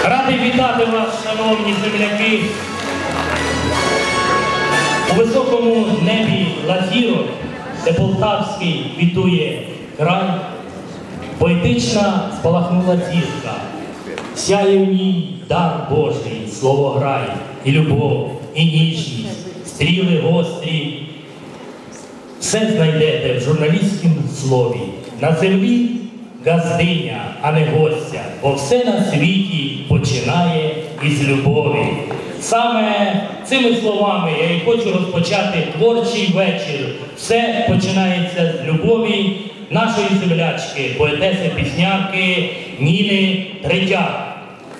Радий вітати вас, шановні земляки. У високому небі лазірок, де Полтавський квітує край, поетична спалахнула зірка. Сяє в ній дар Божий, слово грай, і любов, і ніжність, стріли гострі. Все знайдете в журналістському слові. На землі газдиня, а не гостя, бо все на світі починає із любові. Саме цими словами я і хочу розпочати творчий вечір. Все починається з любові нашої землячки, поетеси-піснярки Ніни Третяк.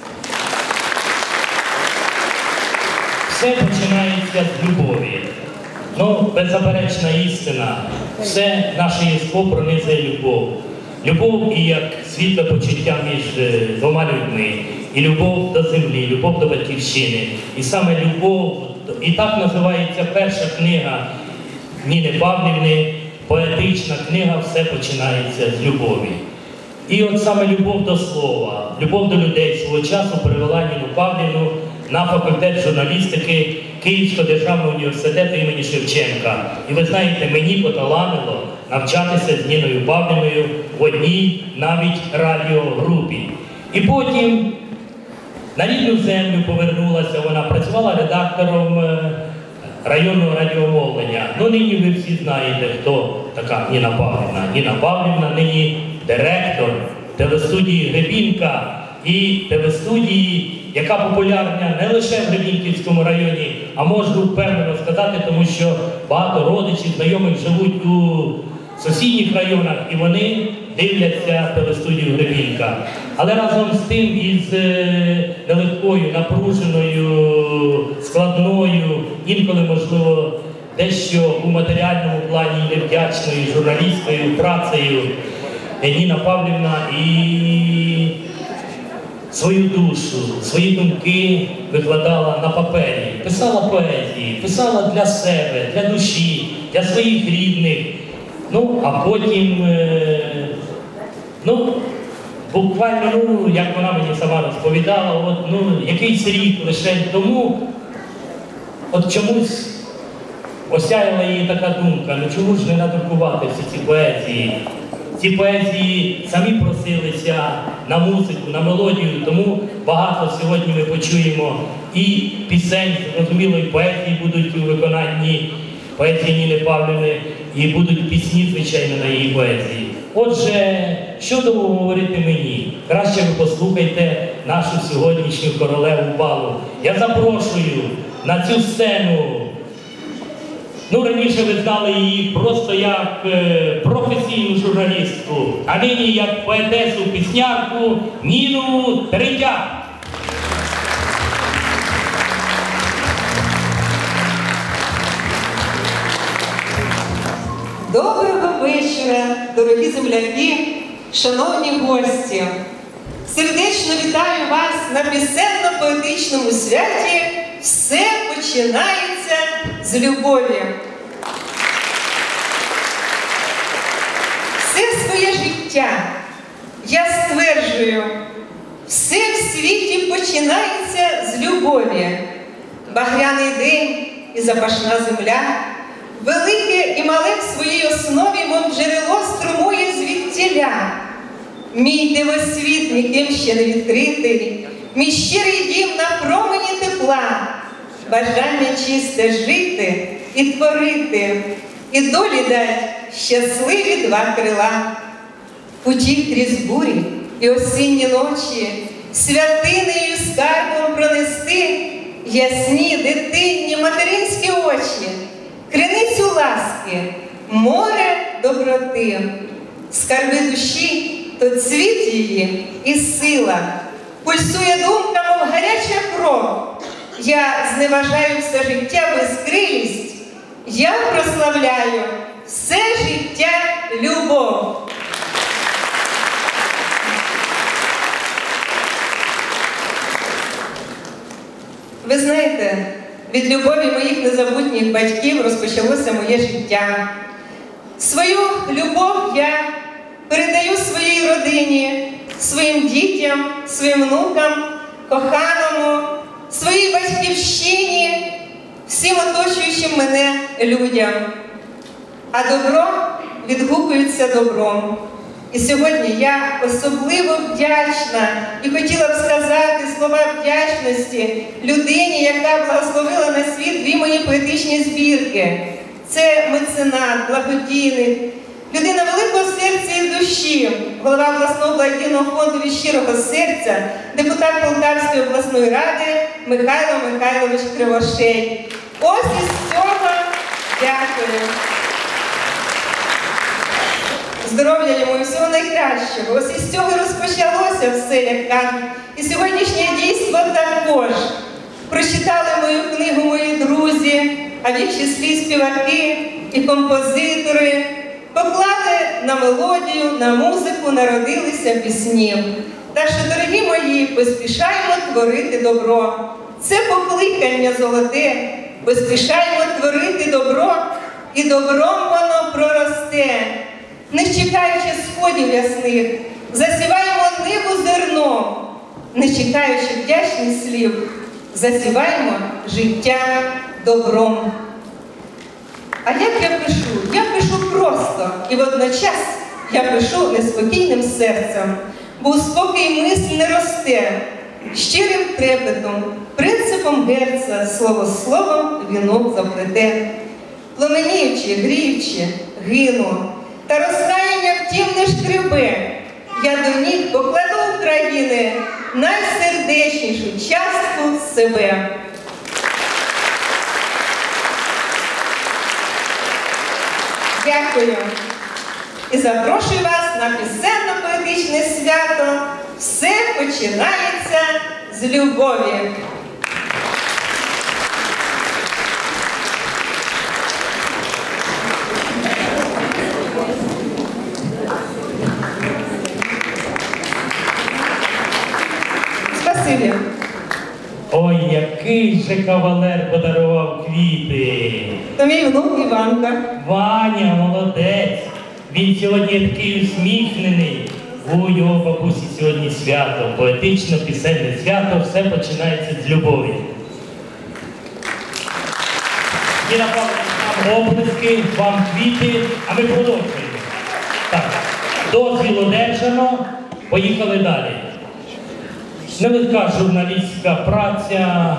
Все починається з любові. Ну, беззаперечна істина. Все наше єство пронизує любов. Любов і як світле почуття між двома людьми. І любов до землі, любов до батьківщини. І саме любов, і так називається перша книга Ніни Павлівни, поетична книга «Все починається з любові». І от саме любов до слова, любов до людей свого часу привела Ніну Павлівну на факультет журналістики Київського державного університету імені Шевченка. І ви знаєте, мені поталанило навчатися з Ніною Павлівною в одній навіть радіогрупі. І потім на рідну землю повернулася, вона працювала редактором районного радіомовлення. Ну, нині ви всі знаєте, хто така Ніна Павлівна. Ніна Павлівна нині директор телестудії «Гребінка» і телестудії, яка популярна не лише в Гребінківському районі, а можу впевнено сказати, тому що багато родичів, знайомих живуть у сусідніх районах, і вони дивляться телестудію «Гребінка». Але разом з тим із нелегкою, напруженою, складною, інколи, можливо, дещо у матеріальному плані невдячною журналістською працею Ніна Павлівна і свою душу, свої думки викладала на папері, писала поезії, писала для себе, для душі, для своїх рідних. Ну, а потім, буквально, як вона мені сама розповідала, якийсь рік лише тому, от чомусь осяяла її така думка, чому ж не надрукувати всі ці поезії? Ці поезії самі просилися на музику, на мелодію, тому багато сьогодні ми почуємо і пісень, зрозуміло, і поезії будуть у виконанні поезії Ніни Павлівни, і будуть пісні, звичайно, на її поезії. Отже, що довго говорити мені? Краще ви послухайте нашу сьогоднішню королеву балу. Я запрошую на цю сцену. Раніше ви знали її просто як професійну журналістку, а нині як поетесу-піснярку Ніну Третяк. Доброго вечора, дорогі земляки, шановні гості! Сердечно вітаю вас на пісенно-поетичному святі «Все починається з любові». Все своє життя я стверджую, все в світі починається з любові. Багряний день і запашна земля, велике і мале в своїй основі, мов джерело, струмує звідтіля. Мій дивосвіт ніким ще не відкритий, мій щирий дім на промені тепла, бажання чисте жити і творити, і долі дать щасливі два крила. Путі крізь бурі і осінні ночі, святинею скарбом пронести ясні, дитинні, материнські очі, криницю ласки, море доброти, скарби душі, то цвіт її і сила, пульсує думка, мов гаряча кров. Я зневажаю все життя безкрилість, я прославляю все життя любов. Ви знаєте, від любові моїх незабутніх батьків розпочалося моє життя. Свою любов я передаю своїй родині, своїм дітям, своїм внукам, коханому, своїй батьківщині, всім оточуючим мене людям. А добро відгукується добром. І сьогодні я особливо вдячна і хотіла б сказати слова вдячності людині, яка благословила на світ дві мої поетичні збірки. Це меценат, благодійник, людина великого серця і душі, голова обласного благодійного фонду від щирого серця, депутат Полтавської обласної ради Михайло Михайлович Кривошей. Ось із цього дякую. Здоров'я йому і всього найкращого. Ось із цього розпочалося все, як кажуть. І сьогоднішнє дійство також. Прочитали мою книгу мої друзі, а в їх числі співаки і композитори. Поклали на мелодію, на музику, народилися пісні. Так що, дорогі мої, поспішаємо творити добро. Це покликання золоте. Поспішаємо творити добро, і добром воно проросте. Не чекаючи сходів ясних, засіваємо небо зерном. Не чекаючи вдячних слів, засіваємо життя добром. А як я пишу? Я пишу просто, і водночас я пишу неспокійним серцем, бо у спокій мисль не росте, щирим трепетом, принципом Герца, слово словом вінок заплете. Пламеніючи, гріючи, гину, та розкаяння втім не шкребе. Я до ніг покладу України найсердечнішу частку себе. Дякую. І запрошую вас на пісенно-поетичне свято. Все починається з любові. Спасибі. Ой, який же кавалер подарував квіти. То мій внук Іванка. Ваня, молодець. Він сьогодні такий усміхнений. У його бабусі сьогодні свято, поетично-пісенне свято, все починається з любові. І нам оплески, вам квіти, а ми продовжуємо. Так, дозвіл одержано, поїхали далі. Нелегка журналістська праця,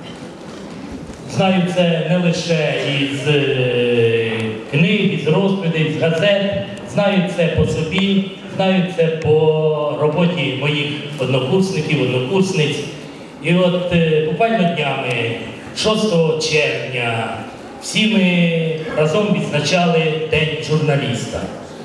знаю це не лише із книг, із розповідей, з газет, знаю це по собі, знаю це по роботі моїх однокурсників, однокурсниць. І от буквально днями, 6 червня, всі ми разом відзначали День журналіста.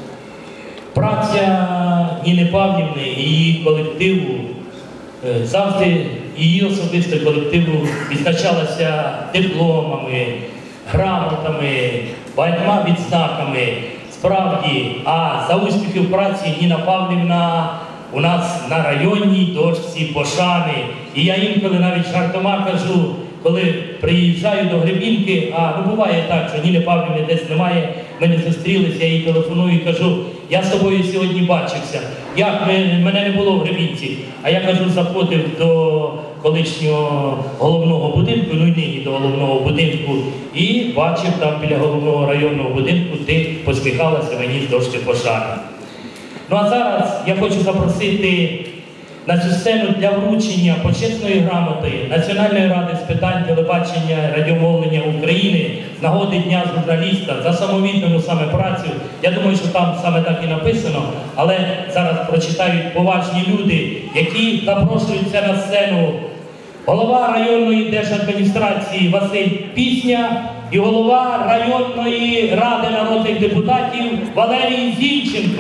Праця Ніни Павлівни і її колективу завжди її особисто колективу відзначалася дипломами, грамотами, багатьма відзнаками. Справді, а за успіхів праці Ніна Павлівна у нас на районній дошці пошани. І я інколи навіть жартома кажу, коли приїжджаю до Гребінки, а ну буває так, що Ніни Павлівни десь немає, ми не зустрілися, я їй телефоную і кажу, я з тобою сьогодні бачився. Як мене не було в Гребінці, а я кажу, заходив до колишнього головного будинку, ну і нині до головного будинку, і бачив там біля головного районного будинку, ти посміхалася мені з дошки пошани. Ну а зараз я хочу запросити на цю сцену для вручення почесної грамоти Національної ради з питань телебачення і радіомовлення України з нагоди Дня журналіста за самовіддану саме працю. Я думаю, що там саме так і написано, але зараз прочитають поважні люди, які запрошуються на сцену. Голова районної держадміністрації Василь Пісня і голова районної ради народних депутатів Валерій Зінченко.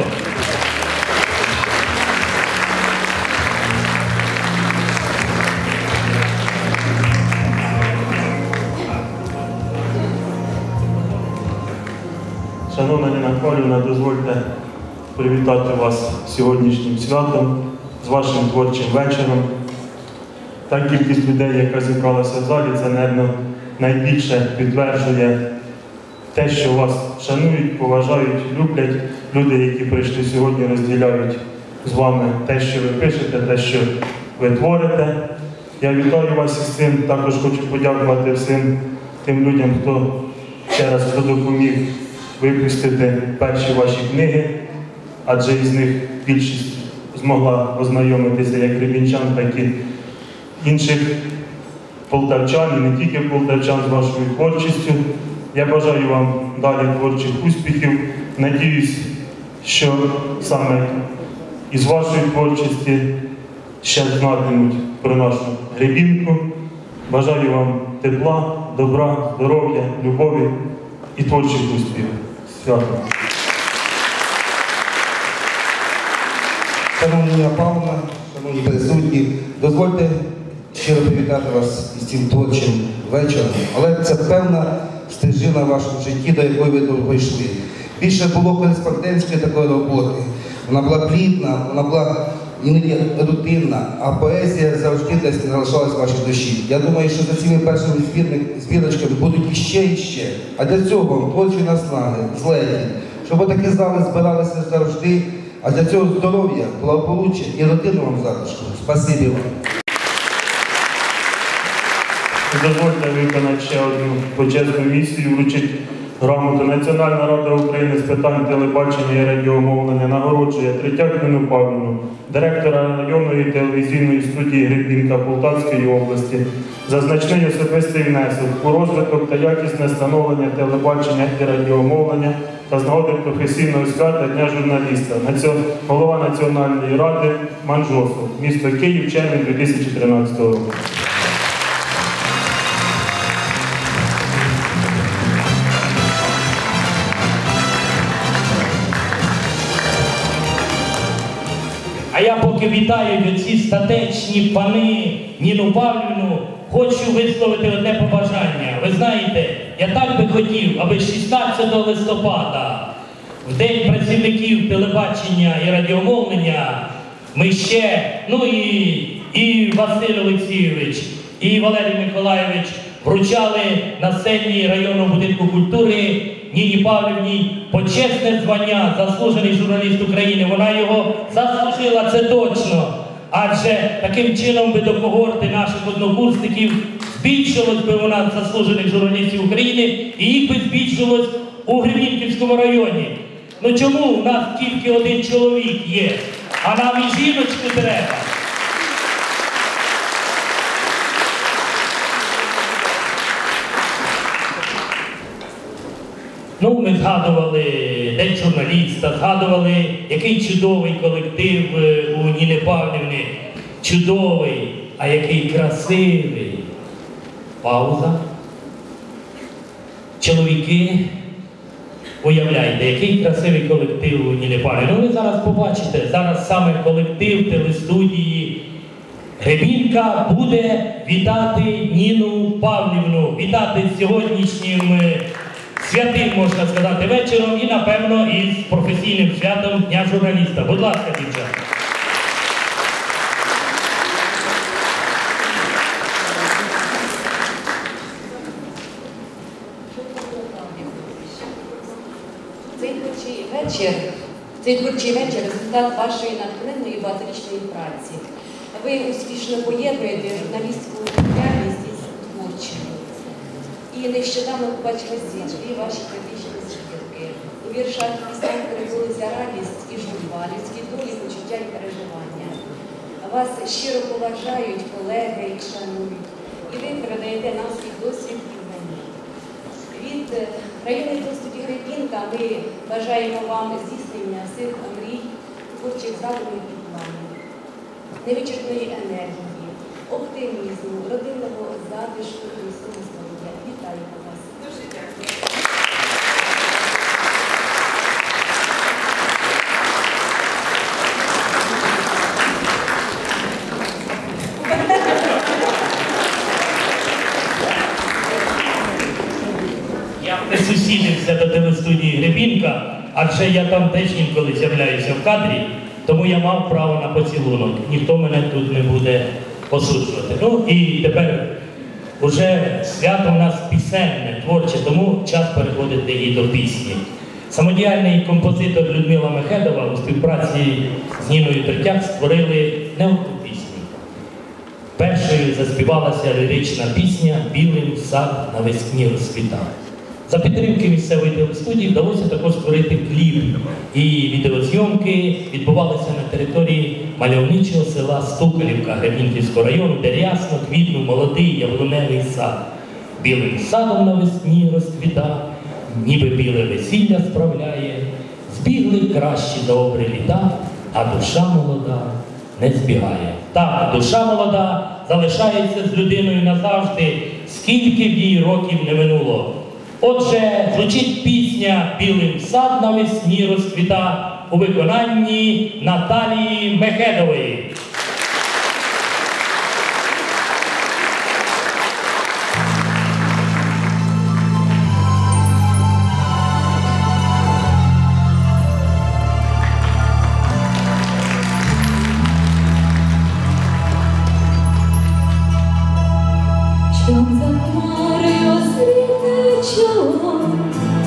Шановна Ніна Павлівна, дозвольте привітати вас сьогоднішнім святом, з вашим творчим вечором. Та кількість людей, яка зібралася в залі, це, мабуть, найбільше підтверджує те, що вас шанують, поважають, люблять. Люди, які прийшли сьогодні, розділяють з вами те, що ви пишете, те, що ви творите. Я вітаю вас із цим. Також хочу подякувати всім тим людям, хто ще раз допоміг випустити перші ваші книги, адже із них більшість змогла ознайомитися як рівненчан, так і інших полтавчан, і не тільки полтавчан, з вашою творчістю. Я бажаю вам далі творчих успіхів. Надіюсь, що саме із вашої творчості ще знатимуть про нашу Гребінку. Бажаю вам тепла, добра, здоров'я, любові і творчих успіхів. Свято! Шановна Ніна Павловна, шановні присутні, дозвольте щиро привітати вас із цим творчим вечором, але це певна стежина в вашому житті, до якої ви прийшли. Більше було кореспондентської такої роботи, вона була плідна, вона була іноді рутинна, а поезія завжди десь залишалась в вашій душі. Я думаю, що за цими першими збірочками будуть іще і ще. А для цього вам творчі наснаги, злеті, щоб такі зали збиралися завжди. А для цього здоров'я, благополуччя і родину вам затишку. Спасибі вам. Дозвольте виконати ще одну почесну місію, вручити грамоту. Національна рада України з питань телебачення і радіомовлення нагороджує Третяк Ніну Павлівну, директора районної телевізійної студії Гребінка Полтавської області, за значний особистий внесок у розвиток та якісне становлення телебачення і радіомовлення та з нагоди професійного свята Дня журналіста, голова Національної ради Манжосов, місто Київ, червень 2013 року. А я поки вітаю ці статечні пани Ніну Павлівну, хочу висловити одне побажання. Ви знаєте, я так би хотів, аби 16 листопада, в День працівників телебачення і радіомовлення, ми ще, і Василь Олексійович, і Валерій Миколайович вручали на сцені районного будинку культури Ніні Павлівні почесне звання «Заслужений журналіст України». Вона його заслужила, це точно. Адже таким чином би до когорти наших однокурсників збільшилось би у нас заслужених журналістів України, і їх би збільшилось у Гребінківському районі. Ну чому у нас тільки один чоловік є, а нам і жіночку треба? Ми згадували День журналіста, згадували, який чудовий колектив у Ніни Павлівни. Чудовий, а який красивий. Пауза. Чоловіки, уявляйте, який красивий колектив у Ніни Павлівни. Ви зараз побачите, зараз саме колектив телестудії Гребінка буде вітати Ніну Павлівну, вітати з сьогоднішнім святим, можна сказати, вечором і, напевно, із професійним святом Дня журналіста. Будь ласка, дівчата. Цей творчий вечір – результат вашої натхненної багаторічної праці. Ви успішно поєднуєте журналістську діяльність із творчою. І нещодавно побачили світ дві ваші трагічні збірки. У віршах піснях перебулися радість і журба, людські долі, почуття і переживання. Вас щиро поважають колеги і шанують. І ви передаєте нам свій досвід і знання. Від районної телестудії Гребінка ми бажаємо вам здійснення всіх мрій, творчих задумів і планів, невичерпної енергії, оптимізму, родинного затишку і міцного здоров'я. Вітаємо вас. Дуже дякую. Я присусідився до телестудії Гребінка, адже я там теж інколи з'являюся в кадрі, тому я мав право на поцілунок. Ніхто мене тут не буде осуджувати. І тепер уже свято у нас пісенне, творче, тому час переходити і до пісні. Самодіяльний композитор Людмила Мехедова у співпраці з Ніною Третяк створили не одну пісню. Першою заспівалася лірична пісня «Білим сад навесні розквітав». За підтримки місцевої телестудії вдалося також створити кліп. І відеозйомки відбувалися на території мальовничого села Стукалівка Гребінківського району, де рясно квітнув молодий яблуневий сад. Білим садом навесні розквітав, ніби біле весілля справляє. Збігли кращі за обри літа, а душа молода не збігає. Так, душа молода залишається з людиною назавжди, скільки б їй років не минуло. Отже, звучить пісня «Білим сад навесні розквіта» у виконанні Наталії Мехедової. Чом за хмарою світе чолом,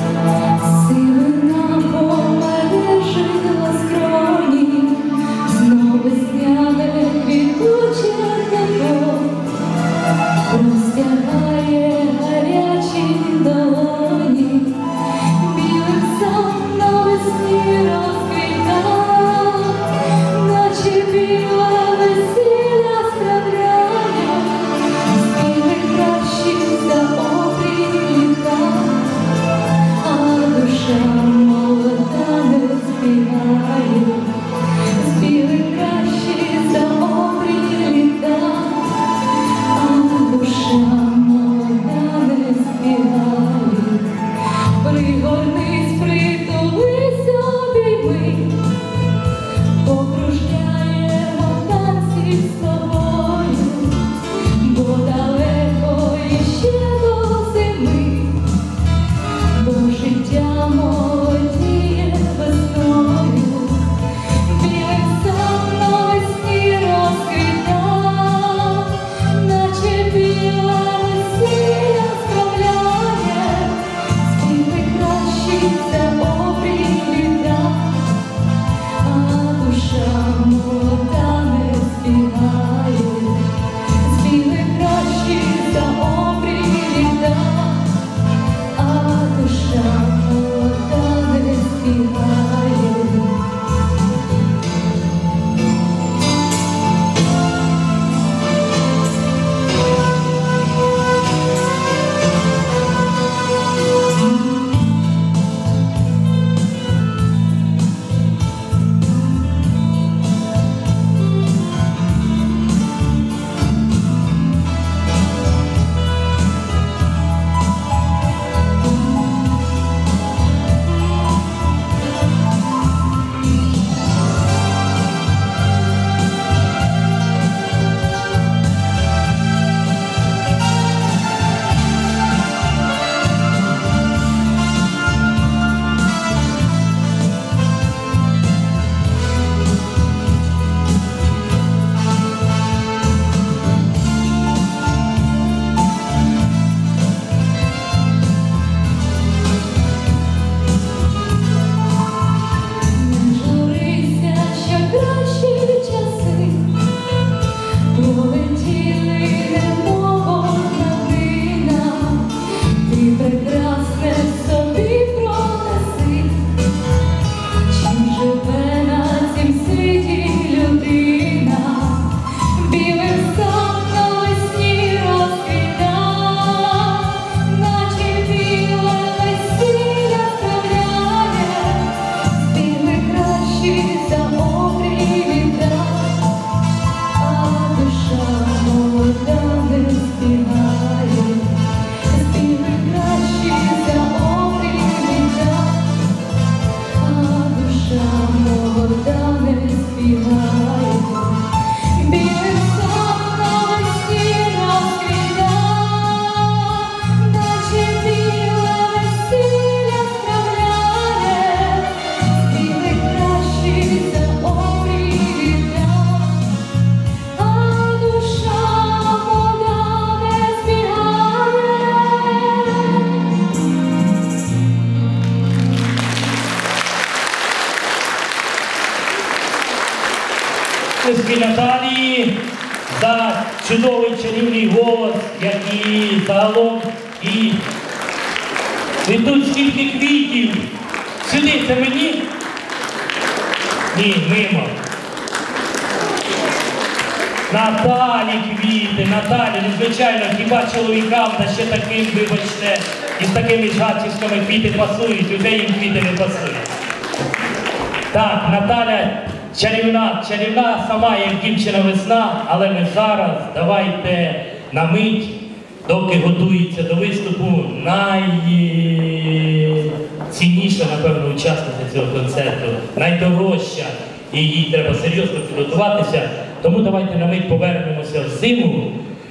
сивина помережила скроні, знов весняне квітуче тепло простягає гарячі долоні, білим сад навесні розквітав, наче біле весілля справляє. За обрій літа, а душа молода не збігає, збігли кращі за обрій літа, а душа молода не збігає. Пригорнись, притулись, обійми, покружляємо танці з тобою, бо далеко іще до зими, бо життя молодіє весною. Білим сад навесні розквітав, наче біле весілля справляє, співи кращі за обрій літа, а душа молода не збігає. Збігли кращі за обрій літа, а душа молода не збігає. Наталії за чудовий чарівний голос, як і загалом. І тут стільки квітів. Сюди, це мені? Ні, мимо. Наталі квіти, Наталі, ну звичайно, хіба чоловікам, та ще таким, вибачте, і з такими жачівками квіти пасують, вже їм квіти не пасують. Так, Наталя чарівна сама, як дівчина весна, але ми зараз, давайте на мить, доки готується до виступу найцінніша, напевно, учасниця цього концерту, найдорожча, і їй треба серйозно підготуватися. Тому давайте на мить повернемося в зиму.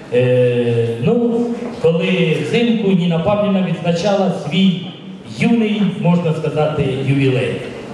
Коли взимку Ніна Павлівна відзначала свій юний, можна сказати, ювілей.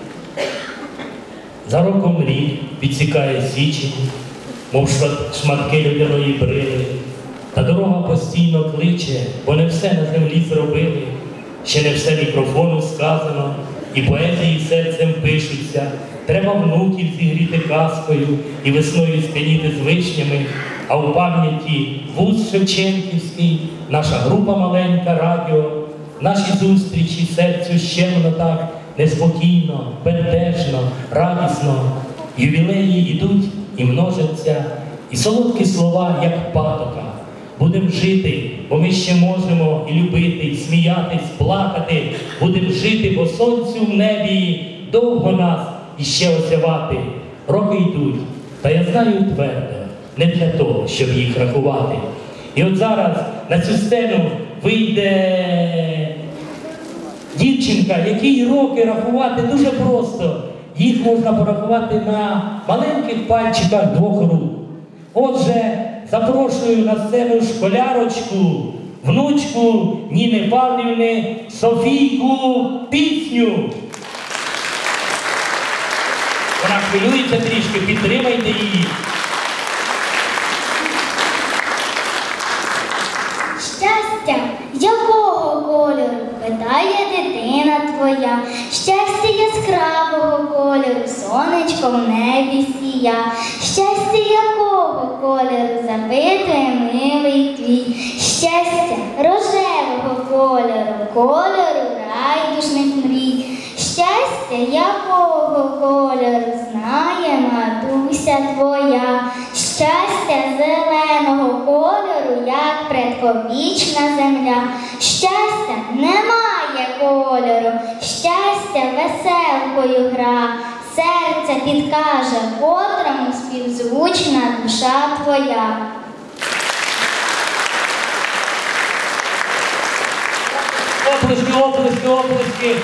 За роком рік підсікає січень, мов шматки людяної брили. Та дорога постійно кличе, бо не все на землі зробили. Ще не все мікрофону сказано, і поезії серцем пишуться. Треба внуків зігріти казкою і весною сп'яніти з вишнями, а у пам'яті вуз Шевченківський, наша група маленька радіо, наші зустрічі серцю щемно так, неспокійно, бентежно, радісно. Ювілеї йдуть і множаться, і солодкі слова, як патока. Будем жити, бо ми ще можемо і любити, і сміятись, плакати. Будем жити, бо сонцю в небі довго нас іще осявати. Роки йдуть, та я знаю твердо, не для того, щоб їх рахувати. І от зараз на цю сцену вийде дівчинка, якій роки рахувати дуже просто. Їх можна порахувати на маленьких пальчиках двох рук. Отже, запрошую на сцену школярочку, внучку Ніни Павлівни, Софійку Пісню. Вона хвилюється трішки, підтримайте її. Щастя, якого кольору, питає дитина твоя. Щастя яскравого кольору, сонечко в небі сія. Щастя якого кольору, запитує милий твій. Щастя рожевого кольору, кольору райдушних мрій. Щастя якого кольору, знає матуся твоя. Щастя зеленого кольору, як предковічна земля. Щастя немає кольору, щастя веселкою гра. Серце підкаже, котрому співзвучна душа твоя. Оплески, оплески, оплески.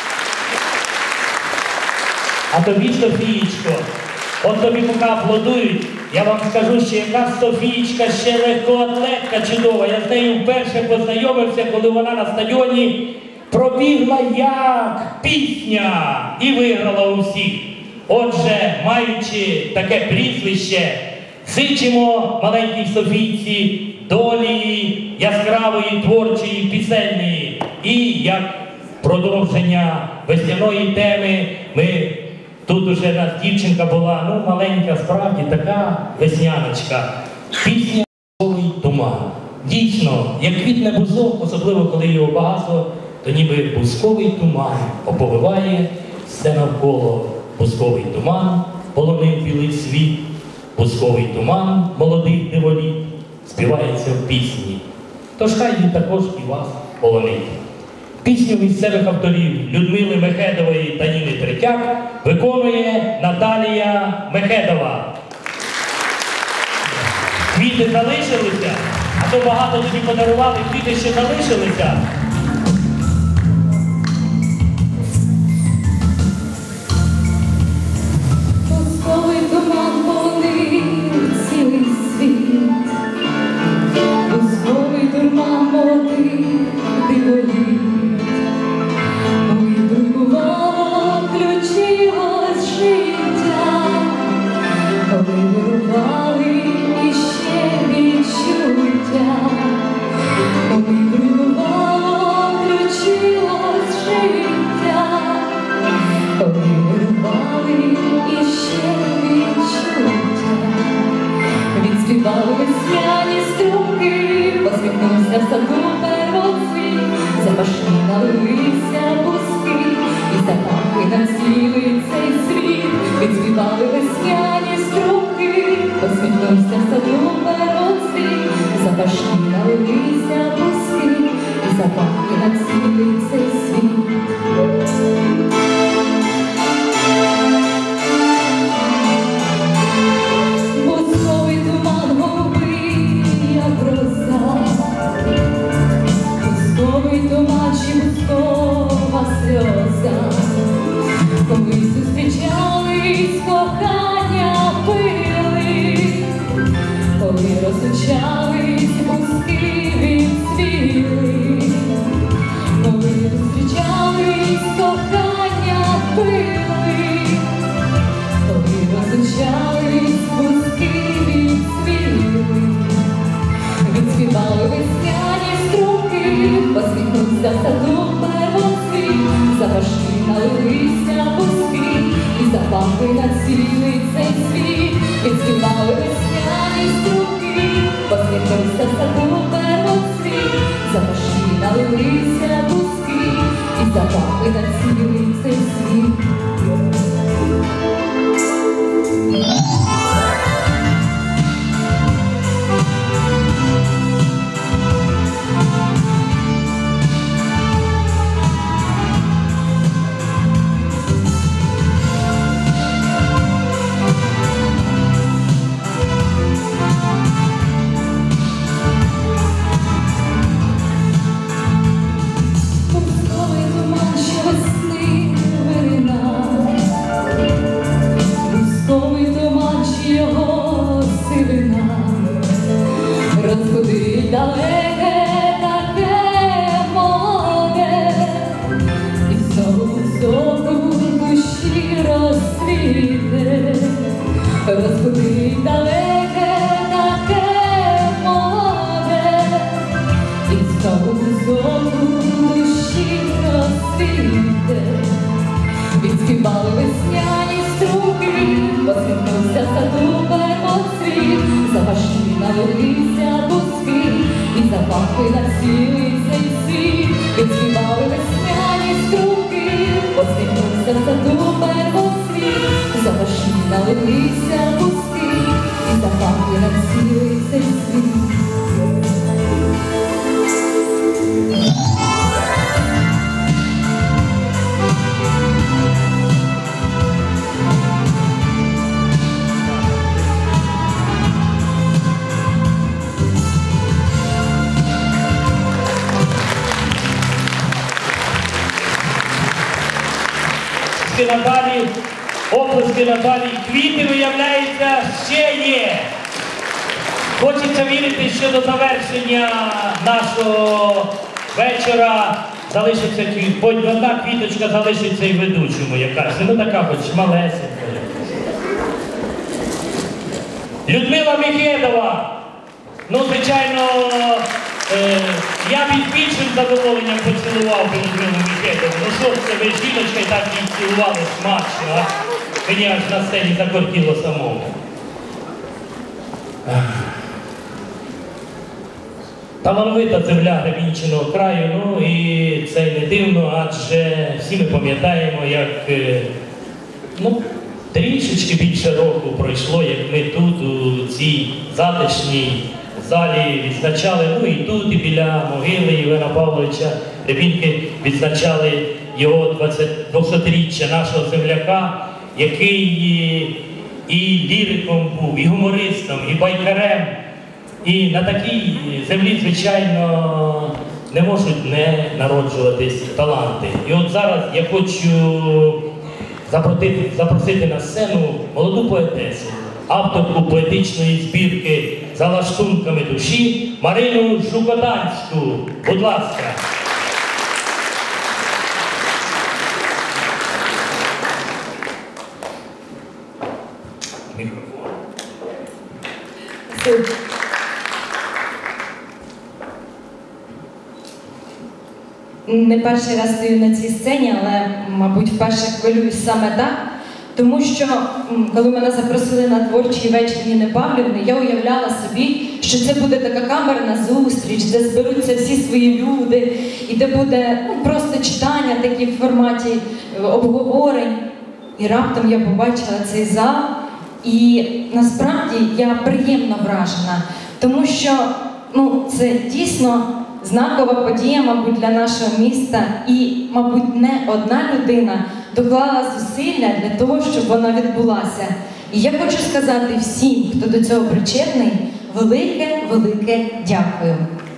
А тобі, Софієчко, от тобі поки аплодують, я вам скажу, що яка Софієчка ще легкоатлетка чудова. Я з нею вперше познайомився, коли вона на стадіоні пробігла як пісня і виграла усіх. Отже, маючи таке прізвище, зичимо маленькій Софійці долі яскравої, творчої, пісенної. І як продовження весняної теми ми... Тут уже нас дівчинка була, маленька, справді, така весняночка. Пісня «Бузковий туман». Дійсно, як квітне бузок, особливо коли його багато, то ніби бузковий туман оповиває все навколо. Бузковий туман полонив білий світ, бузковий туман молодих диволіт співається в пісні. Тож хай він також і вас полонить. Пісню місцевих авторів Людмили Мехедової та Ніни Третяк виконує Наталія Мехедова. Квіти залишилися, а то багато тобі подарували, квіти ще залишилися. Бузковий туман полонив цілий світ, бузковий туман молодих диволіт. Включилось життя, коли вирували іще відчуття, коли вирувало Відспівали весняні струмки, посміхнувся в саду первоцвіт, запашні налилися бузки, і запахи на цілий цей світ. Відспівали весняні струмки, посміхнувся в саду первоцвіт, запашні налилися бузки, і запахи на цілий цей світ. Бузковий туман голубий, як гроза, бузковий туман чи бузкова сльоза. Коли зустрічались, кохання пили, коли розлучались, бузки відцвіли. Коли зустрічались, кохання пили, коли розлучались, бузки відцвіли. Відспівали весняні струмки, посміхнувся в саду первоцвіт, запашні налилися бузки, і запахли на цілий цей світ. Відспівали весняні струмки, посміхнувся в саду первоцвіт, запашні налилися бузки, і запахли на цілий цей світ. Бузковий туман щовесни виринав, бузковий туман чи його сивина, розбудить далеке таке молоде, і знову знову душі розсвіте, розбудить далеке таке молоде, і знову душі розсвіте. Відспівали весняні струки, посміхнувся в саду первоцвіт, запашні налилися бузки, і запахли на цілий цей світ. Відспівали весняні струки, посміхнувся в саду первоцвіт, запашні налилися бузки, і запахли на цілий цей світ. Наталі, оплески Наталі, квіти, виявляється, ще є. Хочеться вірити, що до завершення нашого вечора залишиться хоч одна квіточка залишиться і ведучому якась. Ну така хоч малесенька. Людмила Михедова. Ну, звичайно, я б із більшим задоволенням поцілував би Людмилу Михедову. Ну що ж це, ви жіночка і так її цілували смачно, а? Мені аж на сцені закортіло самому. Талановита земля Гребінчиного краю, ну і це й не дивно, адже всі ми пам'ятаємо, як трішечки більше року пройшло, як ми тут, у цій затишній залі відзначали, ну і тут, і біля могили Євгена Павловича Рябінки відзначали його 200-річчя нашого земляка, який і ліриком був, і гумористом, і байкарем. І на такій землі, звичайно, не можуть не народжуватись таланти. І от зараз я хочу запросити на сцену молоду поетесу, авторку поетичної збірки «За лаштунками душі» Марину Жукотанську. Будь ласка. Мікрофон. Не перший раз стою на цій сцені, але, мабуть, вперше хвилююсь саме так, Тому що, коли мене запросили на творчий вечір Ніни Павлівни, я уявляла собі, що це буде така камерна зустріч, де зберуться всі свої люди, і де буде просто читання такі в форматі обговорень. І раптом я побачила цей зал, і насправді я приємно вражена, тому що це дійсно знакова подія, мабуть, для нашого міста, і, мабуть, не одна людина доклала зусилля для того, щоб вона відбулася. І я хочу сказати всім, хто до цього причетний, велике дякую.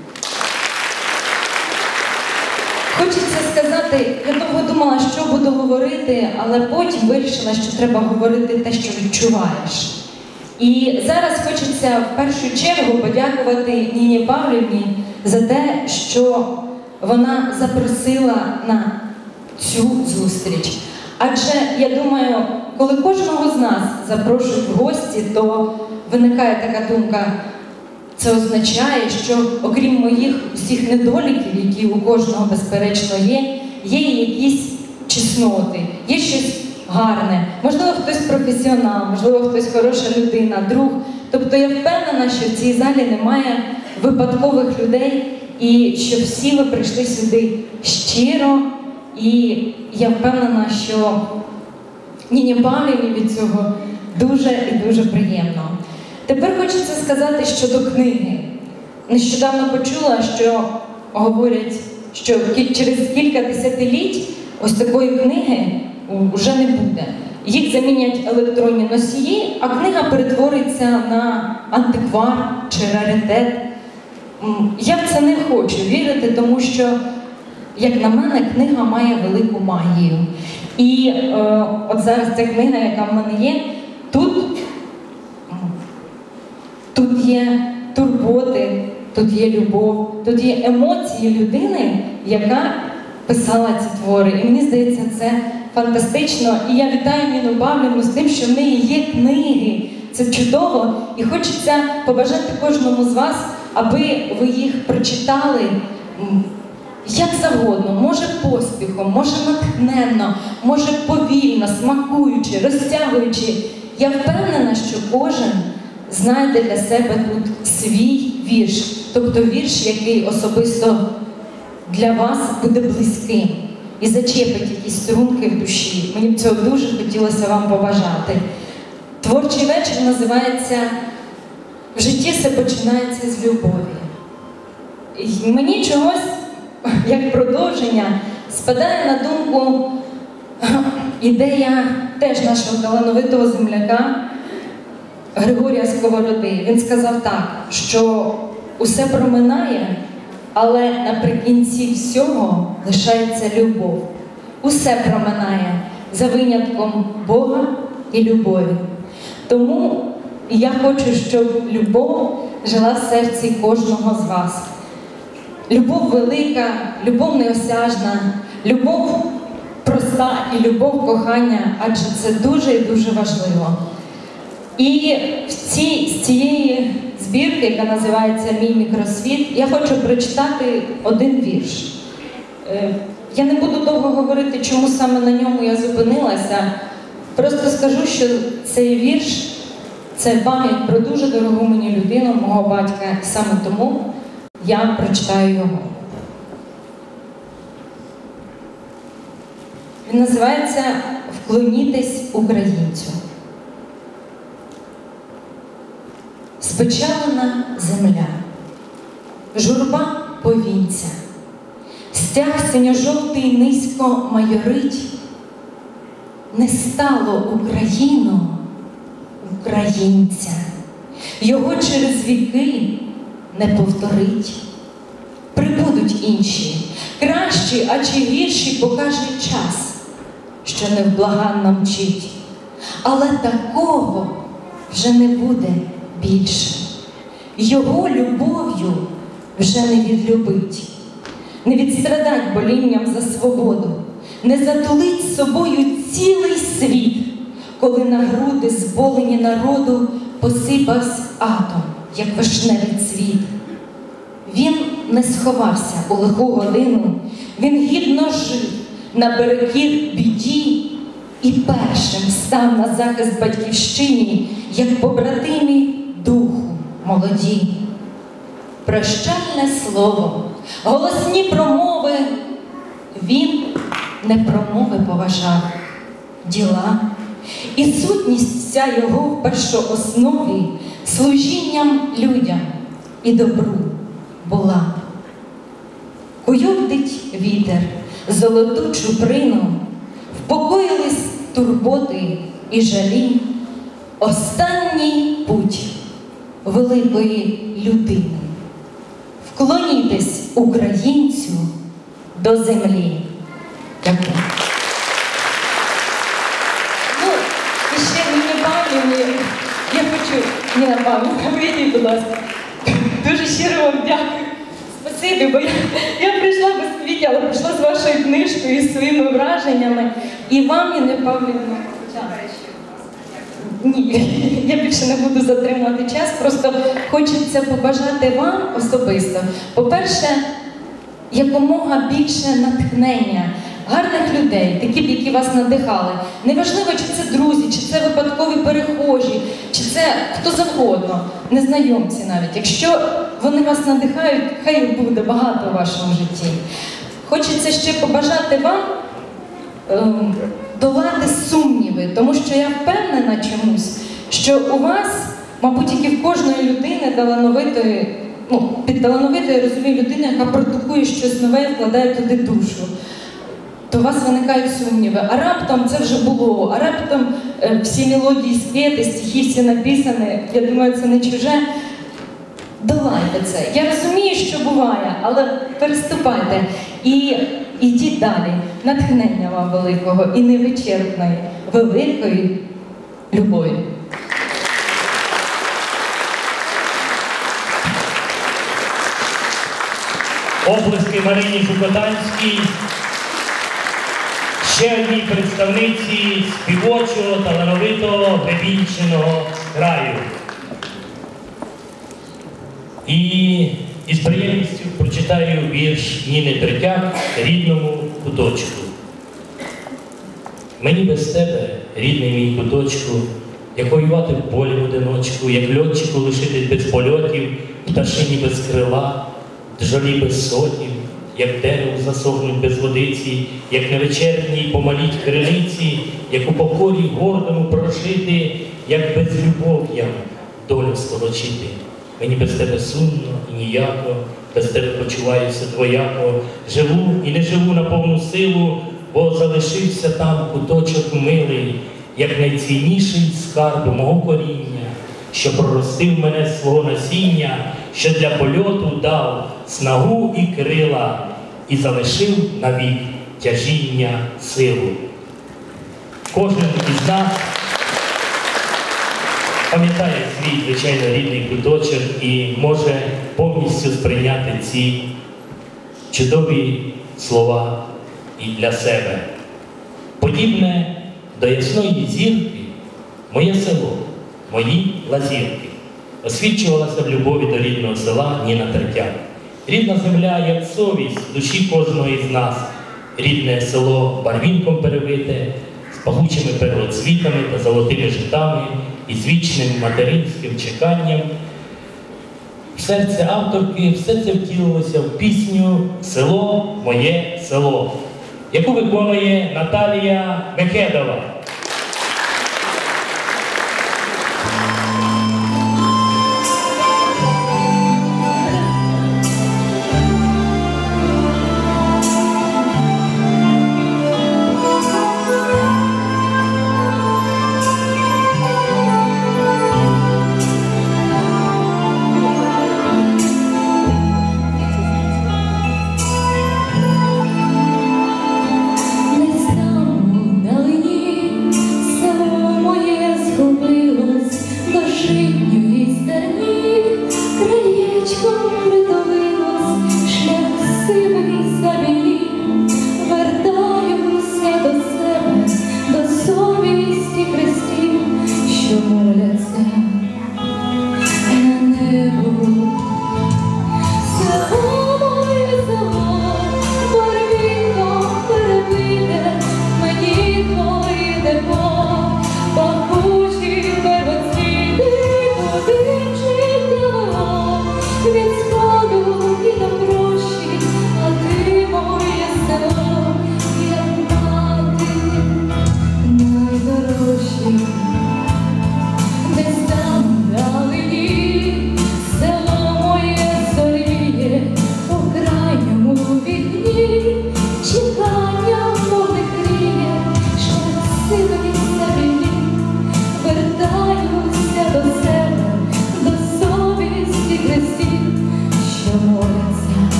Хочеться сказати, я довго думала, що буду говорити, але потім вирішила, що треба говорити те, що відчуваєш. І зараз хочеться в першу чергу подякувати Ніні Павлівні за те, що вона запросила на цю зустріч. Адже, я думаю, коли кожного з нас запрошують в гості, то виникає така думка, це означає, що окрім моїх усіх недоліків, які у кожного, безперечно, є якісь чесноти, є щось гарне. Можливо, хтось професіонал, можливо, хтось хороша людина, друг. Тобто я впевнена, що в цій залі немає випадкових людей, і що всі ви прийшли сюди щиро, і я впевнена, що Ніні Павлівні від цього дуже і дуже приємно. Тепер хочеться сказати щодо книги. Нещодавно почула, що говорять, що через кілька десятиліть ось такої книги вже не буде. Їх замінять електронні носії, а книга перетвориться на антиквар чи раритет. Я в це не хочу вірити, тому що, як на мене, книга має велику магію. І от зараз ця книга, яка в мене є, тут є турботи, тут є любов, тут є емоції людини, яка писала ці твори. І мені здається, це фантастично. І я вітаю Ніну Павлівну з тим, що в неї є книги. Це чудово. І хочеться побажати кожному з вас, аби ви їх прочитали як завгодно. Може поспіхом, може натхненно, може повільно, смакуючи, розтягуючи. Я впевнена, що кожен знайде для себе тут свій вірш. Тобто вірш, який особисто для вас буде близьким і зачепить якісь струнки в душі. Мені б цього дуже хотілося вам побажати. Творчий вечір називається «В житті все починається з любові». І мені чогось, як продовження, спадає на думку ідея теж нашого талановитого земляка Григорія Сковороди. Він сказав так, що усе проминає, але наприкінці всього лишається любов. Усе проминає, за винятком Бога і любові. Тому я хочу, щоб любов жила в серці кожного з вас. Любов велика, любов неосяжна, любов проста і любов кохання, адже це дуже і дуже важливо. І з цієї збірки, яка називається «Мій мікросвіт», я хочу прочитати один вірш. Я не буду довго говорити, чому саме на ньому я зупинилася. Просто скажу, що цей вірш – це пам'ять про дуже дорогу мені людину, мого батька. Саме тому я прочитаю його. Він називається «Вклонітесь українцю». Спечалена земля, журба повінця, стяг синьо-жовтий низько майорить, не стало Україну українця, його через віки не повторить. Прибудуть інші, кращі, а чи гірші покаже час, що невблаганно мчить, але такого вже не буде більше. Його любов'ю вже не відлюбить, не відстрадать болінням за свободу, не затулить собою цілий світ, коли на груди зболені народу посипався атом, як вишневий цвіт. Він не сховався у лиху годину, він гідно жив наперекір біді, і першим став на захист батьківщині, як побратимі духу молоді. Прощальне слово, голосні промови він не промови поважав, діла і сутність вся його в першооснові служінням людям і добру була. Куйовдить вітер, золоту чуприну, впокоїлись турботи і жалі, останній путь великої людини. Вклонітесь українцю до землі. Дякую. Ну, і ще Ніні Павлівні, я хочу, Ніна Павлівна, вийдіть, будь ласка. Дуже щиро вам дякую. Спасибі, бо я прийшла без квітів, але прийшла з вашою книжкою і своїми враженнями. І вам, Ніна Павлівна, ні, я більше не буду затримувати час, просто хочеться побажати вам особисто. По-перше, якомога більше натхнення, гарних людей, таких, які вас надихали. Неважливо, чи це друзі, чи це випадкові перехожі, чи це хто завгодно, незнайомці навіть. Якщо вони вас надихають, хай їх буде багато у вашому житті. Хочеться ще побажати вам долати сумніви, тому що я впевнена чомусь, що у вас, мабуть, як і в кожної людини талановитої, під талановитою, я розумію, людина, яка продукує щось нове і вкладає туди душу, то у вас виникають сумніви. А раптом це вже було, а раптом всі мелодії спіти, стихи всі написані, я думаю, це не чуже. Долайте це. Я розумію, що буває, але переступайте і йдіть далі. Натхнення вам великого і невичерпної, великої любові. Оплески Марині Жукотанській, ще одній представниці співочого, талановитого, Гребінщиного краю. І з приємністю прочитаю вірш Ніни Третяк «Рідному куточку». Мені без тебе, рідний мій куточку, як воювати в полі в одиночку, як льотчику лишитись без польотів, пташині без крила, джолі без сотів, як дерево засохнуть без водиці, як невичерпній помаліть криниці, як у покорі гордому прожити, як без любов'ям долю столочити. Мені без тебе сумно і ніяко, без тебе почуваюся двояко, живу і не живу на повну силу, бо залишився там куточок милий, як найцінніший скарб мого коріння, що проростив мене свого насіння, що для польоту дав снагу і крила, і залишив навік тяжіння силу. Кожен із нас пам'ятає свій, звичайно, рідний куточок і може повністю сприйняти ці чудові слова і для себе. Подібне до ясної зірки моє село, мої лазірки. Освічувалася в любові до рідного села Ніна Третяк. Рідна земля, як совість в душі кожного із нас. Рідне село барвінком перевите, з пахучими первоцвітами та золотими житами і з вічним материнським чеканням. В серце авторки все це втілилося в пісню «Село, моє село», яку виконує Наталія Мекедова. Не стану на лині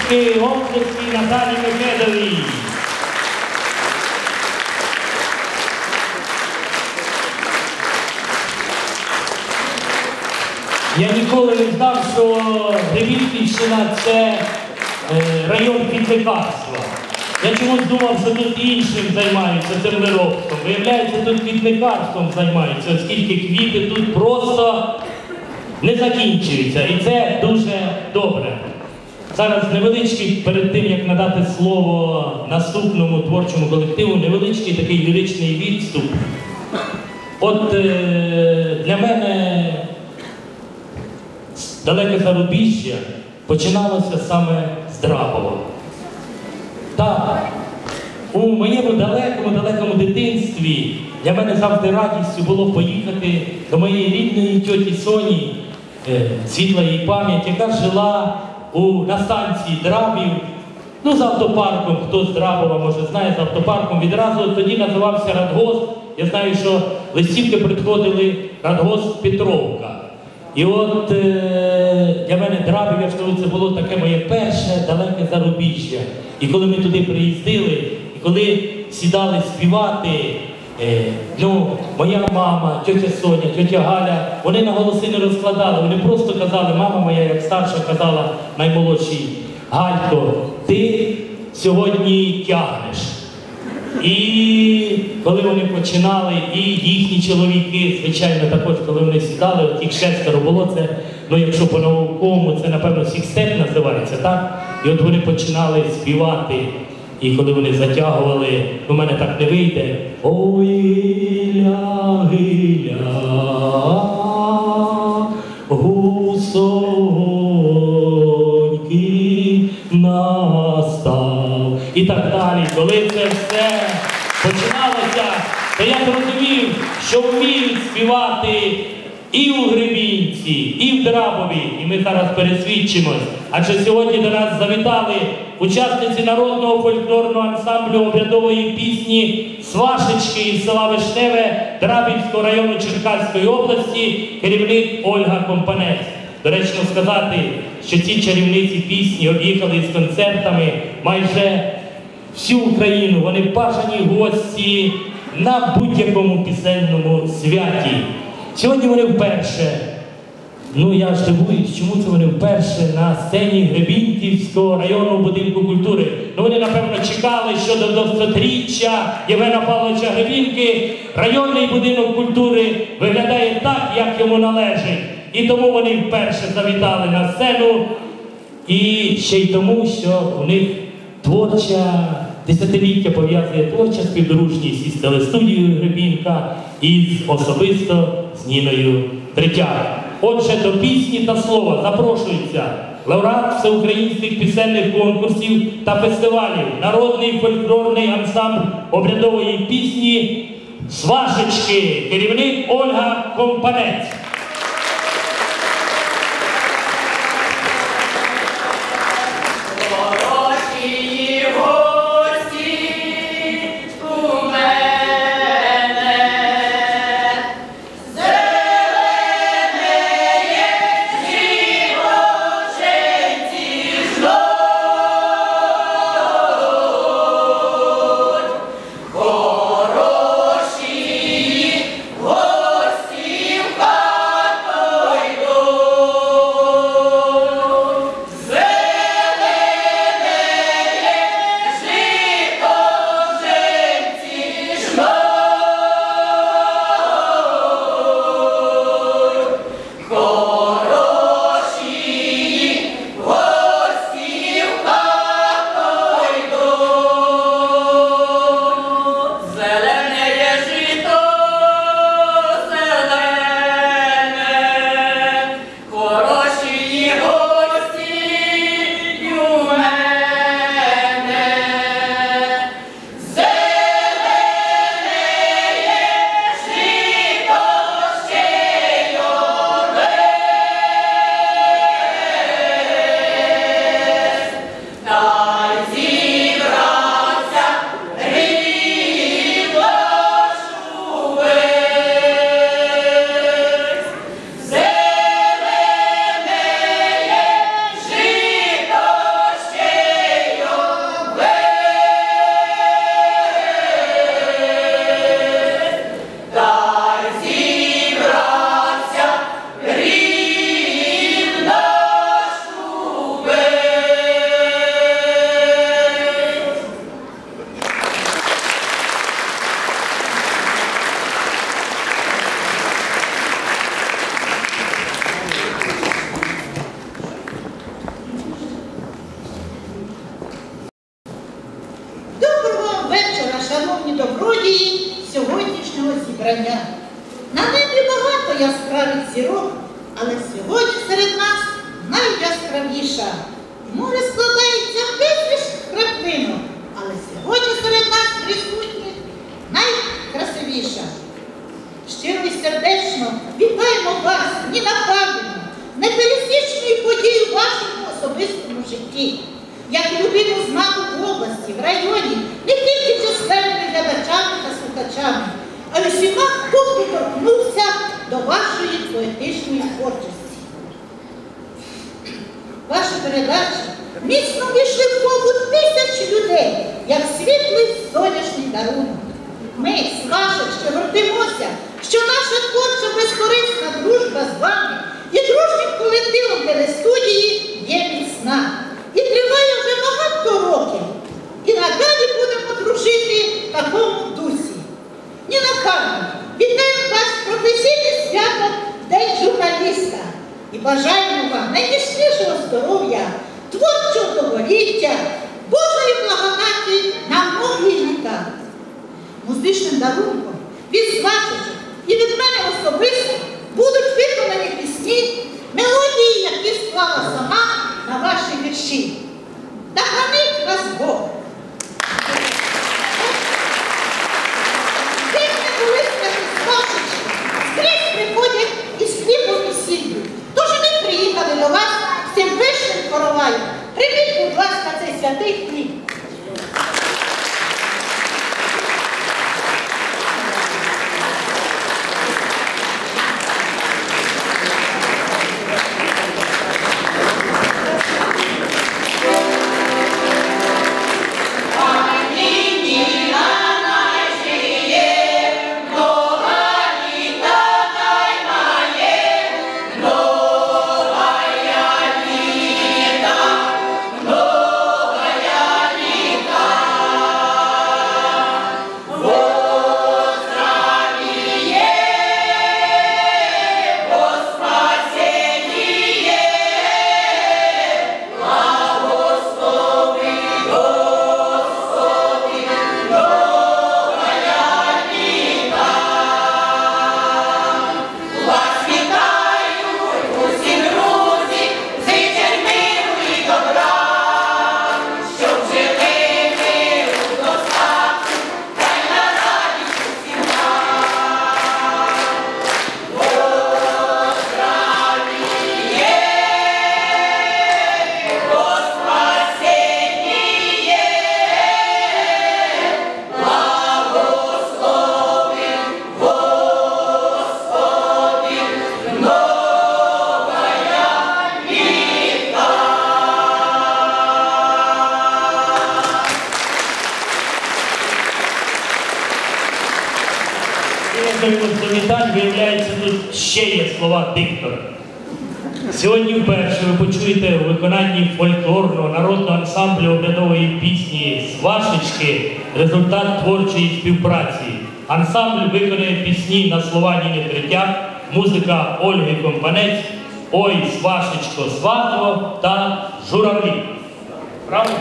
оплески Наталі Микедовій. Я ніколи не знав, що Гребінківщина – це район квітникарства. Я чомусь думав, що тут іншим займаються землеробством. Виявляється, тут квітникарством займаються, оскільки квіти тут просто не закінчуються. І це дуже добре. Зараз невеличкий, перед тим, як надати слово наступному творчому колективу, невеличкий такий ліричний відступ. От для мене далеке зарубіжжя починалося саме з Драбова. Так, у моєму далекому дитинстві для мене завжди радістю було поїхати до моєї рідної тьоті Соні, світла її пам'ять, яка жила на станції Драбів, ну з автопарком, хто з Драбова, може знає, з автопарком, відразу тоді називався Радгосп. Я знаю, що листівки приходили Радгосп Петровка. І от для мене Драбів, я скажу, це було таке моє перше далеке зарубіжжя. І коли ми туди приїздили, і коли сідали співати, моя мама, тьотя Соня, тьотя Галя, вони на голоси не розкладали, вони просто казали, мама моя, як старша, казала наймолодшій: Галько, ти сьогодні тягнеш. І коли вони починали, і їхні чоловіки, звичайно, також, коли вони сідали, от їх 6 було, це, якщо по-науковому, це, напевно, сікстет називається, так? І от вони починали співати, і коли вони затягували, у мене так не вийде, ой, гиля, гусоньки настав. І так далі. Коли це все починалося, то я зрозумів, що вміють співати і у Гребінці, і в Драбові. І ми зараз пересвідчимось. Адже сьогодні до нас завітали учасниці народного фольклорного ансамблю обрядової пісні «Свашечки» із села Вишневе Драбівського району Черкаської області, керівник Ольга Компанець. Доречно сказати, що ці чарівниці пісні об'їхали з концертами майже всю Україну. Вони бажані гості на будь-якому пісенному святі. Сьогодні вони вперше, я ж дивуюсь, чому це вони вперше на сцені Гребінківського районного будинку культури. Вони, напевно, чекали, що до 200-річчя Євгена Павловича Гребінки районний будинок культури виглядає так, як йому належить. І тому вони вперше завітали на сцену. І ще й тому, що у них десятиліття пов'язує творча співдружність із телестудією Гребінка і особисто з Ніною Третяк. Отже, до пісні та слова запрошується лауреат всеукраїнських пісенних конкурсів та фестивалів, народний фольклорний ансамбль обрядової пісні «Свашечки», керівник Ольга Компанець. Хороші гості в вбрання. На небі багато яскравих зірок, але сьогодні серед нас найяскравіша. Море складається в безліч краплинок, але сьогодні серед нас присутні найкрасивіша. Щиро і сердечно вітаємо вас, Ніна Павлівна, непересічною подією в вашому особистому житті, як людину знаку в області, в районі, не тільки численними глядачами та слухачами, а й усіма, хто доторкнувся до вашої поетичної творчості. Ваші передачі міцно війшли в побут тисяч людей, як світлий сонячний дарунок. Ми, Свашечки, гордимося, що наша творча безкорисна дружба з вами і дружнім колективом телестудії є міцна. І триває вже багато років. І надалі будемо дружити в такому дусі. Ніна Павлівна, вітаємо вас з професійним святом День журналіста. І бажаємо вам найніжнішого здоров'я, творчого довголіття, Божої благодаті на многі літа. Музичним дарунком від Свашечок і від мене особисто будуть виконані пісні, мелодії, які склала сама на ваші вірші. Да хранить вас Бог! Де б не були святі Свашечки, скрізь приходять із хлібом і сіллю. Тож ми приїхали до вас з цим пишним короваєм. Прийміть, будь ласка, цей святий хліб. До вітань, виявляється, тут ще є слова диктора. Сьогодні вперше ви почуєте у виконанні фольклорного народного ансамблю обрядової пісні «Свашечки» результат творчої співпраці. Ансамбль виконує пісні на слова Ніни Третяк, музика Ольги Компанець, «Ой, Свашечко, сватво» та «Журавлі». Правильно?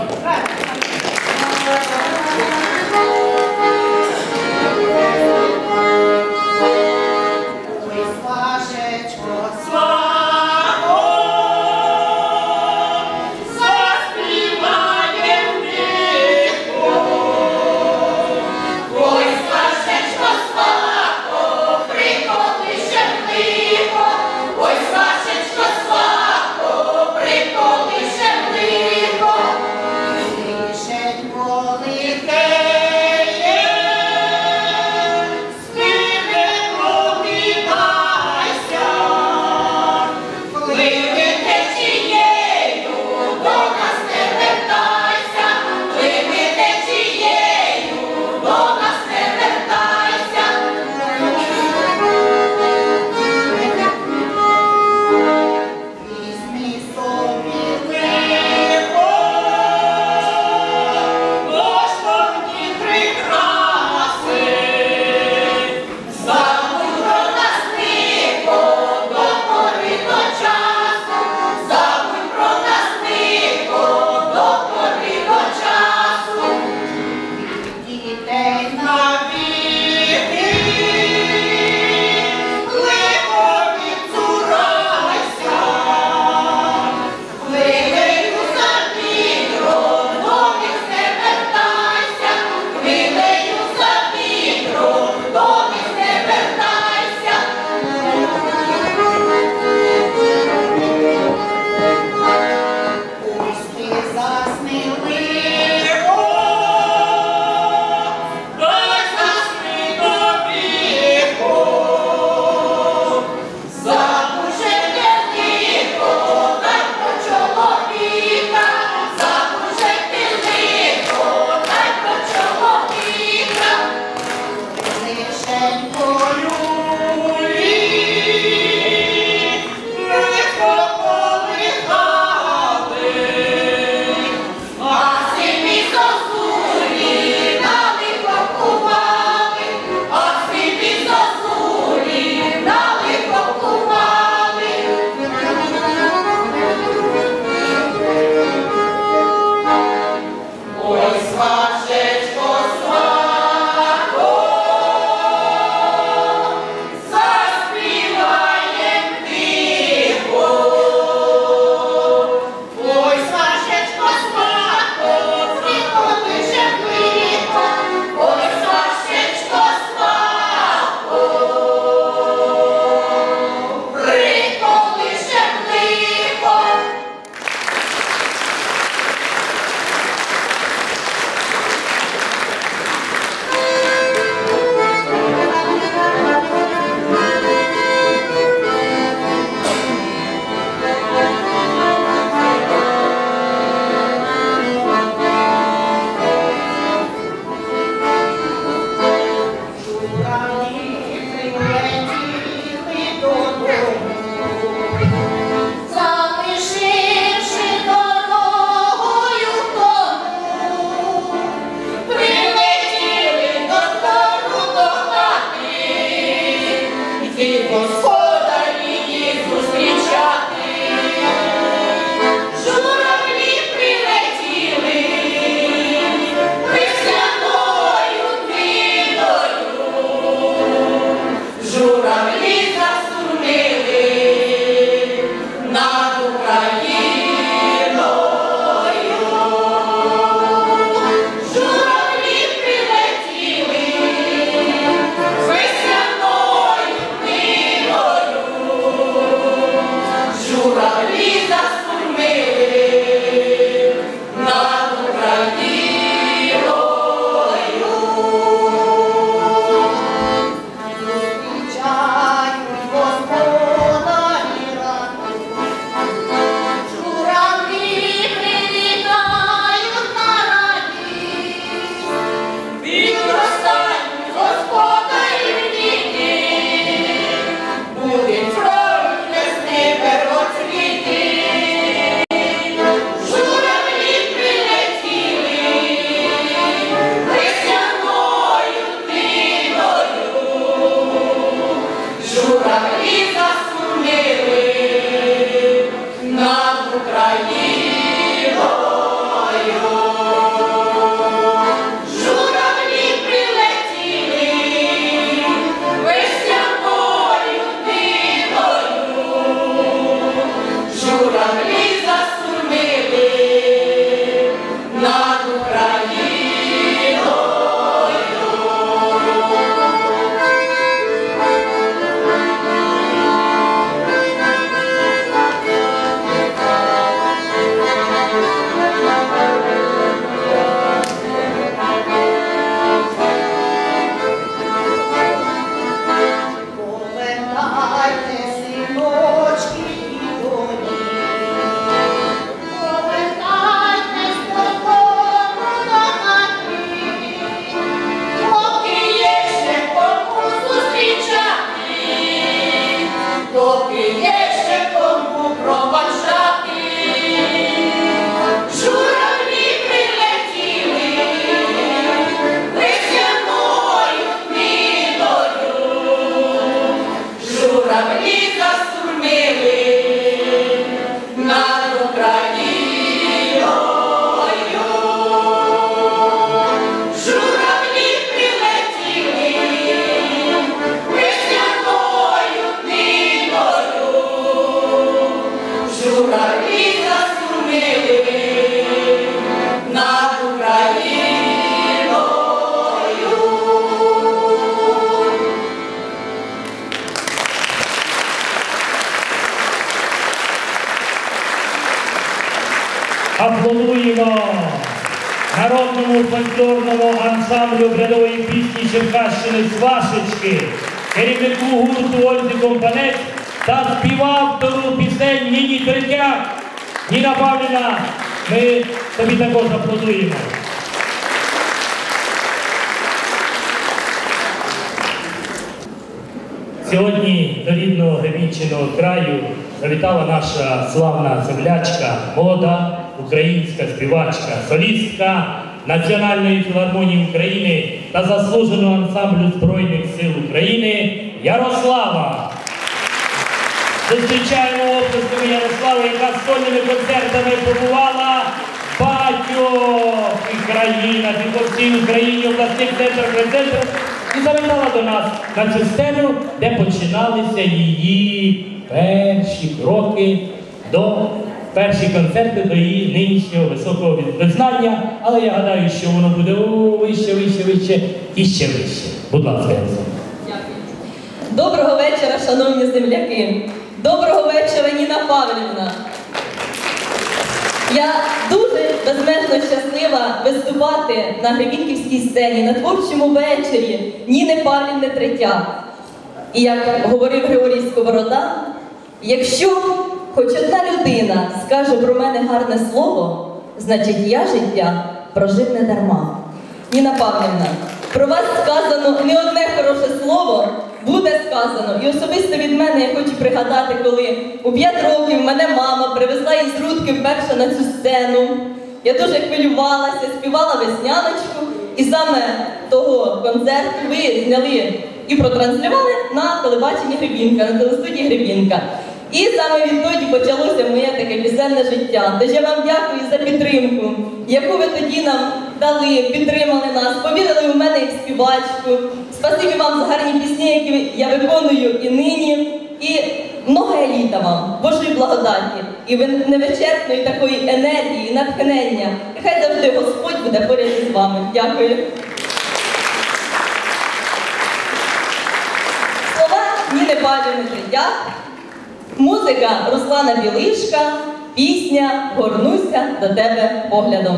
Молите журавлі засумили над Україною. Аплодуємо народному фольклорному ансамблю обрядової пісні Черкащини «Свашечки», керівнику гурту Ользі Компанець та співавтору пісень Ніні Третяк. Ніна Павлівна, ми тобі також аплодуємо. Сьогодні до рідного Гребінчиного краю завітала наша славна землячка, молода українська співачка, солістка Національної філармонії України та заслуженого ансамблю Збройних сил України Ярослава. Зустрічаємо оплесками Ярославу, яка з сольними концертами побувала в багатьох країнах і по всій Україні, обласних центрах, райцентрах, і завітала до нас на цю сцену, де починалися її перші кроки перші концерти до її нинішнього високого визнання. Але я гадаю, що воно буде вище, вище, вище і ще вище. Будь ласка, Ярослав. Дякую. Доброго вечора, шановні земляки. Доброго вечора, Ніна Павлівна. Я дуже безмежно щаслива виступати на Гребінківській сцені, на творчому вечорі Ніни Павлівни Третяк. І як говорив Григорій Сковорода, якщо хоч одна людина скаже про мене гарне слово, значить я життя прожив не дарма. Ніна Павлівна, про вас сказано не одне хороше слово, буде сказано. І особисто від мене я хочу пригадати, коли у 5 років мене мама привезла із Рудки вперше на цю сцену. Я дуже хвилювалася, співала весняночку, і саме того концерту ви зняли і протранслювали на телебаченні Гребінка, на телестудії Гребінка. І саме відтоді почалося моє таке пісенне життя. Тож я вам дякую за підтримку, яку ви тоді нам дали, підтримали нас, повірили в мене як співачку. Спасибі вам за гарні пісні, які я виконую і нині. І много літа вам, Божої благодаті, і невичерпної такої енергії, натхнення. Нехай завжди Господь буде поряд із вами. Дякую. Слова Ніни Павлівни Третяк. Музика Руслана Білишка, пісня «Горнуся до тебе поглядом».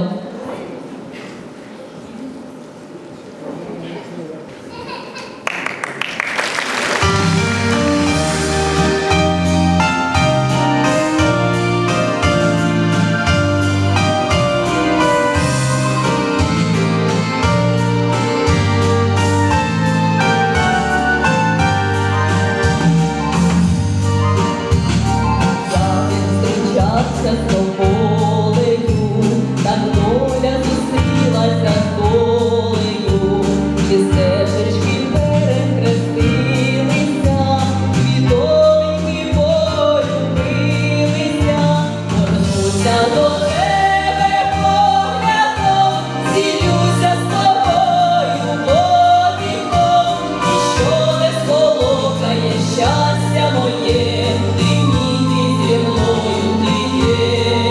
З тобою, так доля зустрілася з долею, і стежечки перехрестилися, відомі полюбилися, горнуся до тебе поглядом, зілюся з тобою подихом, і що не сколокає щастя моє, ти ні зі мною.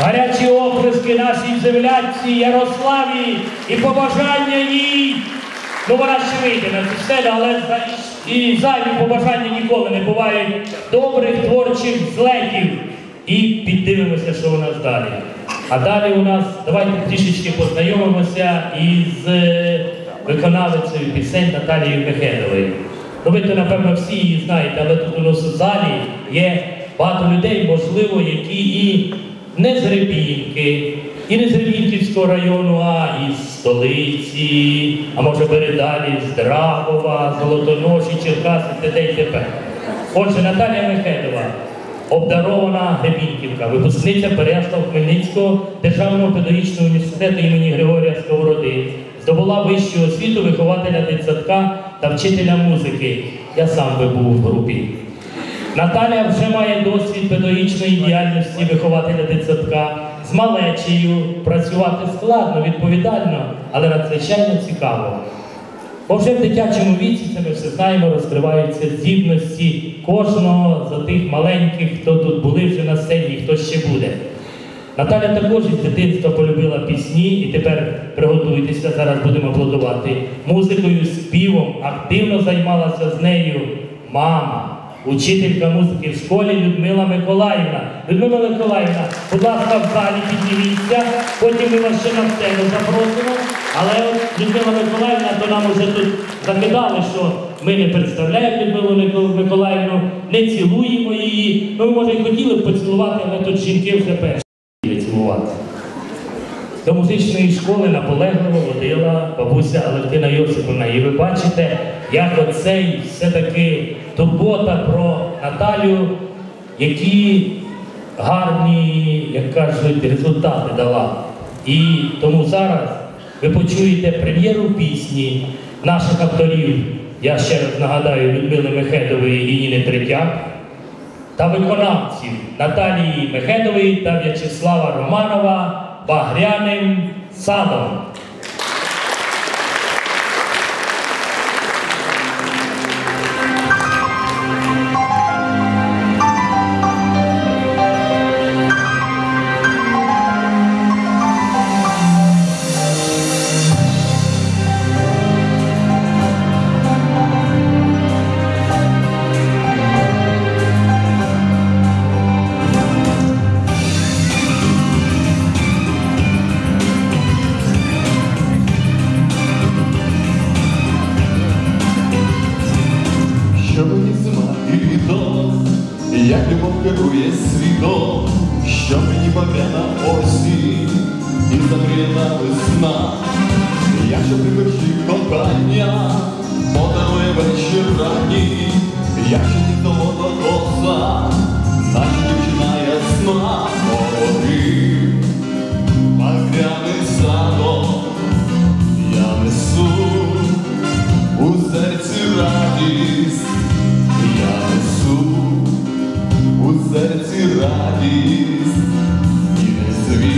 Гарячі оплески нашій землячці Ярославі і побажання їй. Ну вона ще вийде на цю сцену, але і зайві побажання ніколи не бувають. Добрих творчих злетів. І піддивимося, що у нас далі. А далі у нас, давайте трішечки познайомимося із виконавицею пісень Наталією Мехедовою. Ну ви то, напевно, всі її знаєте, але тут у нас у залі є багато людей, можливо, які і не з Рибінки, і не з Рибінківського району, а із столиці, а може передалі з Драгова, Золотоноші, Черкаси, т.д. і т.п. Отже, Наталія Мехедова, обдарована Гребінківка, випускниця Переяслав-Хмельницького державного педагогічного університету імені Григорія Сковороди, здобула вищу освіту вихователя дитсадка та вчителя музики. Я сам би був в групі. Наталя вже має досвід педагогічної діяльності вихователя дитсадка. З малечею працювати складно, відповідально, але надзвичайно цікаво. Бо вже в дитячому віці, це ми все знаємо, розкриваються здібності кожного з тих маленьких, хто тут були вже на сцені і хто ще буде. Наталя також із дитинства полюбила пісні, і тепер приготуйтеся, зараз будемо аплодувати. Музикою, співом активно займалася з нею мама, учителька музики в школі Людмила Миколаївна. Людмила Миколаївна, будь ласка, в залі підніміться, потім ми вас ще на сцену запросимо. Але от Людмила Миколаївна, то нам уже тут закидали, що ми не представляємо Людмилу Миколаївну, не цілуємо її. Ну, ми, може, і хотіли б поцілувати, але тут жінки вже перші цілувати. До музичної школи наполегливо водила бабуся Алевтина Йосиповна. І ви бачите, як оцей все-таки турбота про Наталю, які гарні, як кажуть, результати дала. І тому зараз ви почуєте прем'єру пісні наших авторів, я ще раз нагадаю, Людмили Мехедової і Ніни Третяк, та виконавців Наталії Мехедової та В'ячеслава Романова «Багряним садом». Як любов керує світом, що мені багряна осінь і замріяна весна, якщо привершить кохання, подарує вечір ранній, якщо ні золота коса, наче дівчина ясна, молодим багряним садом я несу у серці радість, я несу у серці радість, і не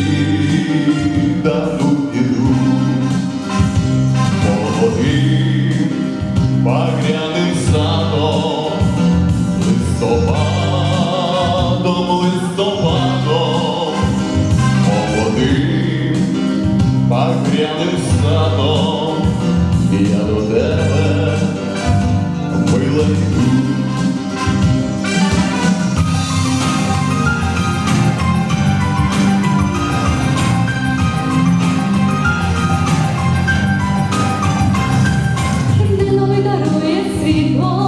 світану іду, молодим багряним садом, листопадом, молодим багряним садом, я до тебе, мила, йду. Дарує світло.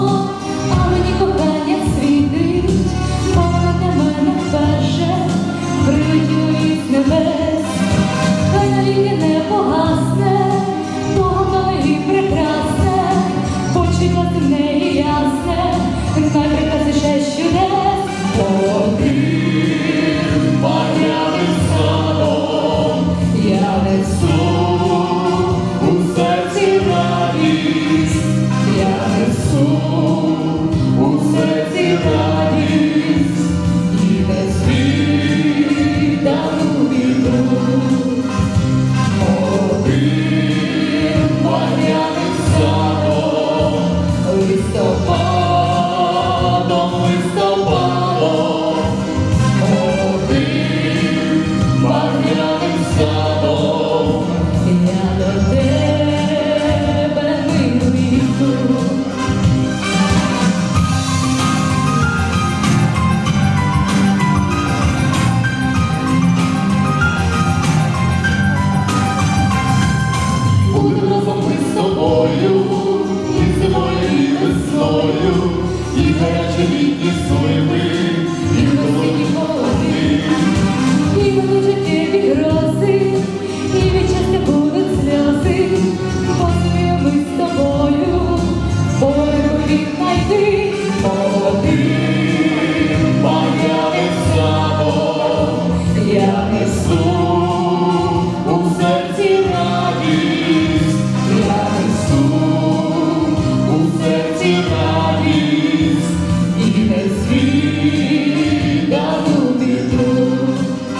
серці радість, і не світ давнути тут.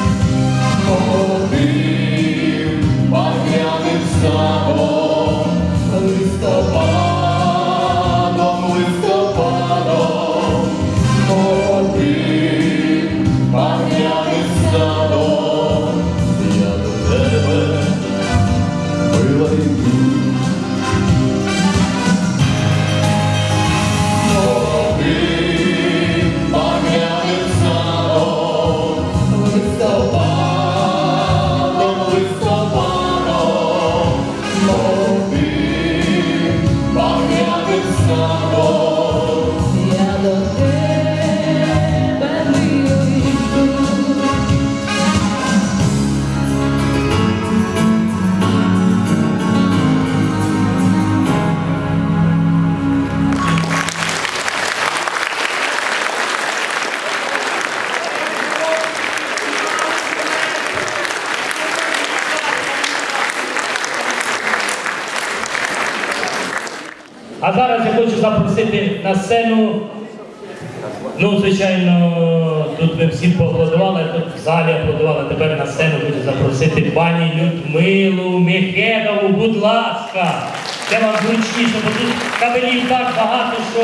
Молодим багряним ставом, листопадом, листопадом, молодим багряним ставом, я до тебе мила йду. Молодим багряним ставом, листопадом, листопадом, молодим багряним ставом, я до тебе мила йду. А зараз я хочу запросити на сцену, ну, звичайно, тут ми всі поаплодували, тут в залі аплодували, тепер на сцену хочу запросити пані Людмилу Мехедову, будь ласка. Це вам зручніше, бо тут кабелів так багато, що...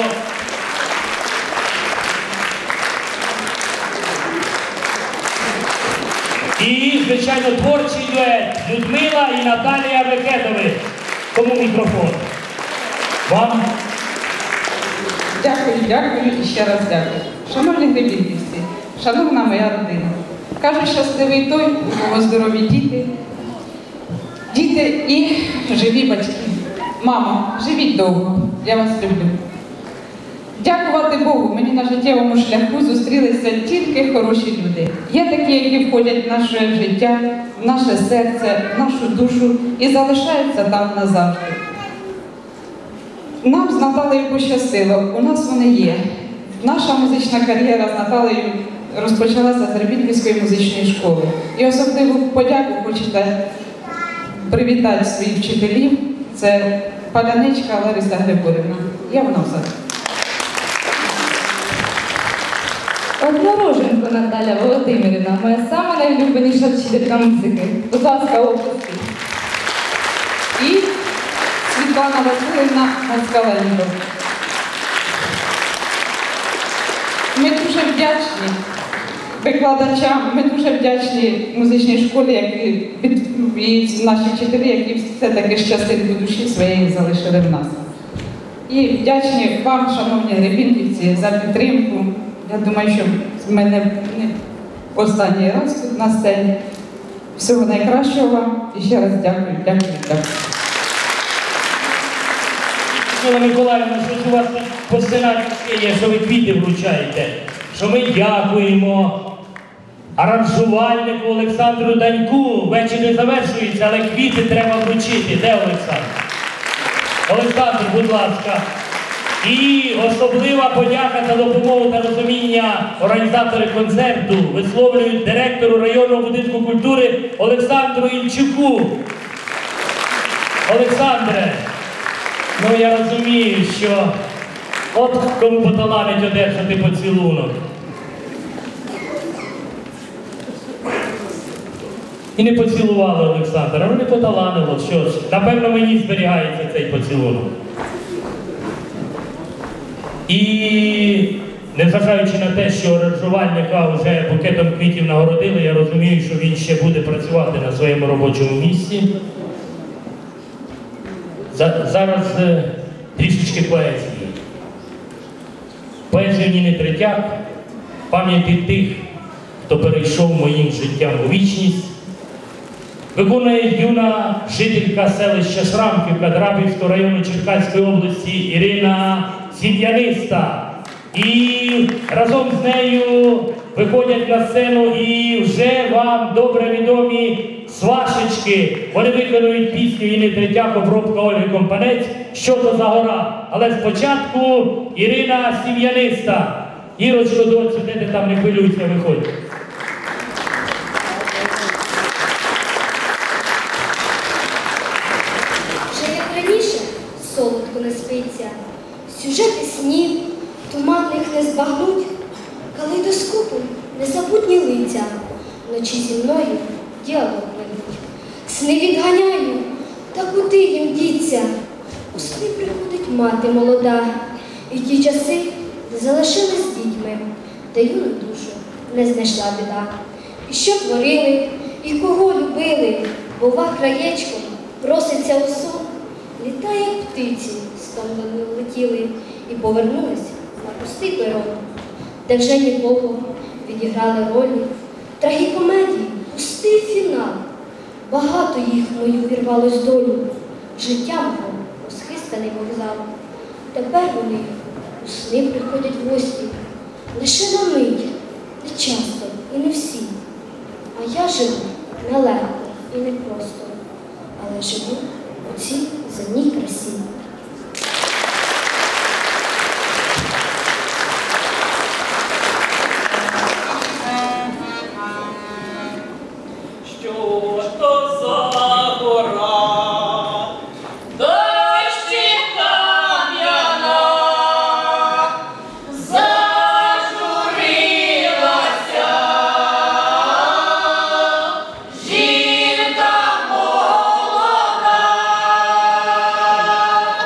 І, звичайно, творчий дует Людмила і Наталія Мехедови. Кому мікрофон? Вам? Дякую, дякую і ще раз дякую. Шановні гребінківці, шановна моя родина, кажуть, щасливий той, у кого здорові діти, діти і живі батьки. Мамо, живіть довго, я вас люблю. Дякувати Богу, мені на життєвому шляху зустрілися тільки хороші люди. Є такі, які входять в наше життя, в наше серце, в нашу душу і залишаються там назавжди. Нам з Наталею пощастило, у нас вони є. Наша музична кар'єра з Наталею розпочалася з Рябінківської музичної школи. І особливу подяку хочете привітати своїх вчителів. Це Паляничка Лариса Григорівна. Я в нас. Однороженко Наталя Володимирівна, моя сама найулюбленіша вчителька музики. Будь ласка, оплески. І Світлана Васильівна Москаленко. Ми дуже вдячні викладачам, ми дуже вдячні музичній школі, і наші вчителі, які все-таки щасливі до душі своєї залишили в нас. І вдячні вам, шановні гребінківці, за підтримку. Я думаю, що в мене не останній раз тут на сцені. Всього найкращого вам і ще раз дякую, дякую, дякую. Микола Миколаївна, що у вас тут по сценарію є, що ви квіти вручаєте, що ми дякуємо аранжувальнику Олександру Даньку. Вечір не завершується, але квіти треба вручити. Де Олександр? Олександр, будь ласка. І особлива подяка за допомогу та розуміння організатори концерту висловлюють директору районного будинку культури Олександру Ільчуку. Олександре, ну я розумію, що от кому поталанить одержати поцілунок. І не поцілували Олександра, ну не поталанило, що ж, напевно мені зберігається цей поцілунок. І незважаючи на те, що аранжувальника вже букетом квітів нагородили, я розумію, що він ще буде працювати на своєму робочому місці. Зараз трішечки поезії. Поезію Ніни Третяк, пам'яті тих, хто перейшов моїм життям у вічність, виконує юна жителька селища Шрамківка Драбівського району Черкаської області Ірина Сім'яниста. І разом з нею виходять на сцену і вже вам добре відомі Свашечки. Вони виконують пісню Ніни Третяк, обробка Ольги Компанець «Що то за гора?». Але спочатку Ірина Сім'яниста. Ірочко, доцю, де ти там, не хвилюйся, виходь. Вже як раніше солодко не спиться. Сюжети снів, туманних не збагнуть, калейдоскопом незабутні лиця, вночі зі мною діалог ведуть. Сни відганяю, та куди їм діться? У сни приходить мати молода, і ті часи, де залишились з дітьми, де юну душу не знайшла біда. І що творили, і кого любили, бува краєчком проситься у сон, літає, як птиці, стомлено летіли, і повернулись на пустий перон, де вже нікого відіграли ролі, трагікомедії, пустий фінал. Багато їх мою вірвалось долю, життя мого розхистаний вокзал. Тепер вони у сни приходять в гості, лише на мить, не часто і не всі. А я живу нелегко і непросто, але живу у цій земній красі. Що то за гора? Дощі кам'яна, зажурилася жінка молода.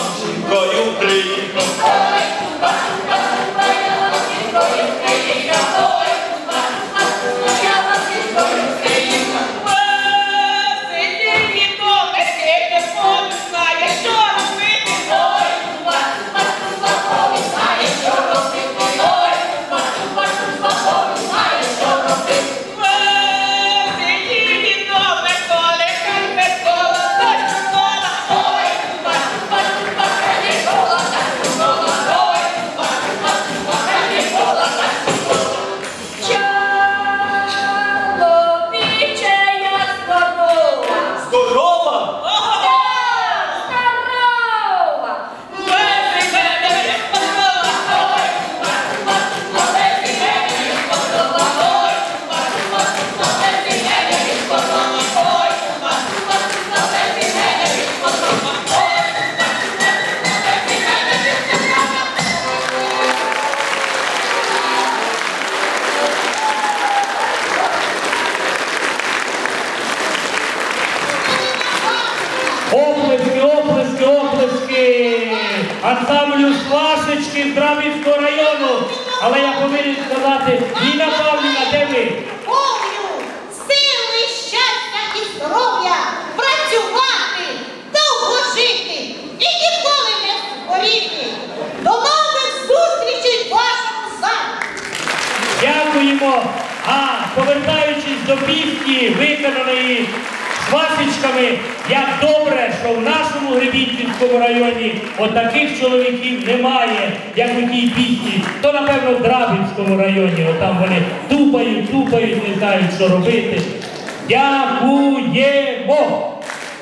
матінкою Українко. Ой, туба, туба, туба, я матінкою Українка. Ой, туба, туба, туба, я матінкою Українка. Сидіть і дома, сидіть, хто знає, що робити. Ой, туба, туба, туба, хто знає, що робити. Ой, туба, туба, туба, хто знає, що робити. Сидіть і дома, коли хай без кола, дощ кола. Ой, туба, туба, туба, хай не кола, так кола. Ой, туба, туба, туба, хай не кола, так кола. Чоловіче, я здорова. Здорова? Здорова. Без мене не сподоба. Ой, туба, туба, туба, без мене не сподоба. Ой, туба, туба, туба, без мене не сподоба. Ой, туба, туба, туба, без мене не сподоба. Ой, туба, туба, туба, без мене не сподоба. Оплески, оплески, оплески ансамблю Свашечки з Драбівського району. Але я повинен сказати, Ніна Павлівна, де ви? Богу, сили, щастя і здоров'я, працювати, довго жити і ніколи не хворіти. До нових зустрічей в вашому залі. Дякуємо. А повертаючись до пісні, виконаної Свашечками, як добре, що в нашому Гребінківському районі отаких чоловіків немає, як у тій пісні. То, напевно, в Драбівському районі, отам вони тупають, не знають, що робити. Дякуємо!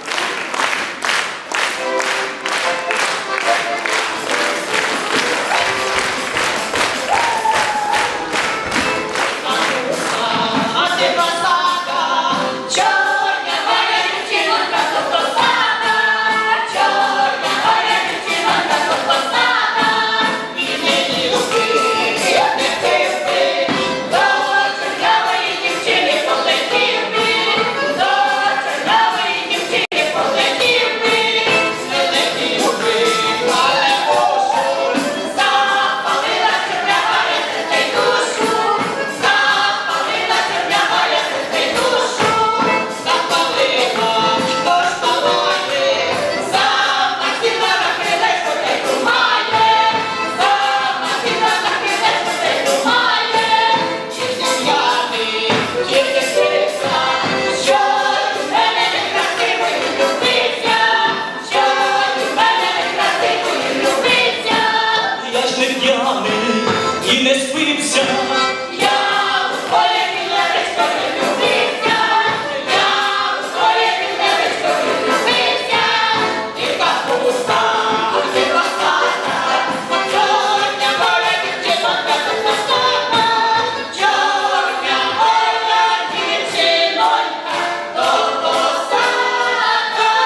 А ти козака, чорня моя дівчинка, то козака, чорня моя дівчинка, то козака, і мені руки, як не пивки, до чорнявої дівчини полетів би, до чорнявої дівчини полетів би, зелені руки, але душу, запалила чорнявая серце душу, запалила чорнявая серце душу, запалила, поштовхає, замахіла на крилечко, та й думає, замахіла на крилечко, та й думає, чи зім'яний, чи не скрипка, що у мене некрасивою любиться, що у мене некрасивою любиться. Я ж не п'яний і не спився. Я у своє білеречко влюбився, я у своє білеречко влюбився, і капуста, і косата, чорня моя дівчинонька, то косата, чорня моя дівчинонька, то косата.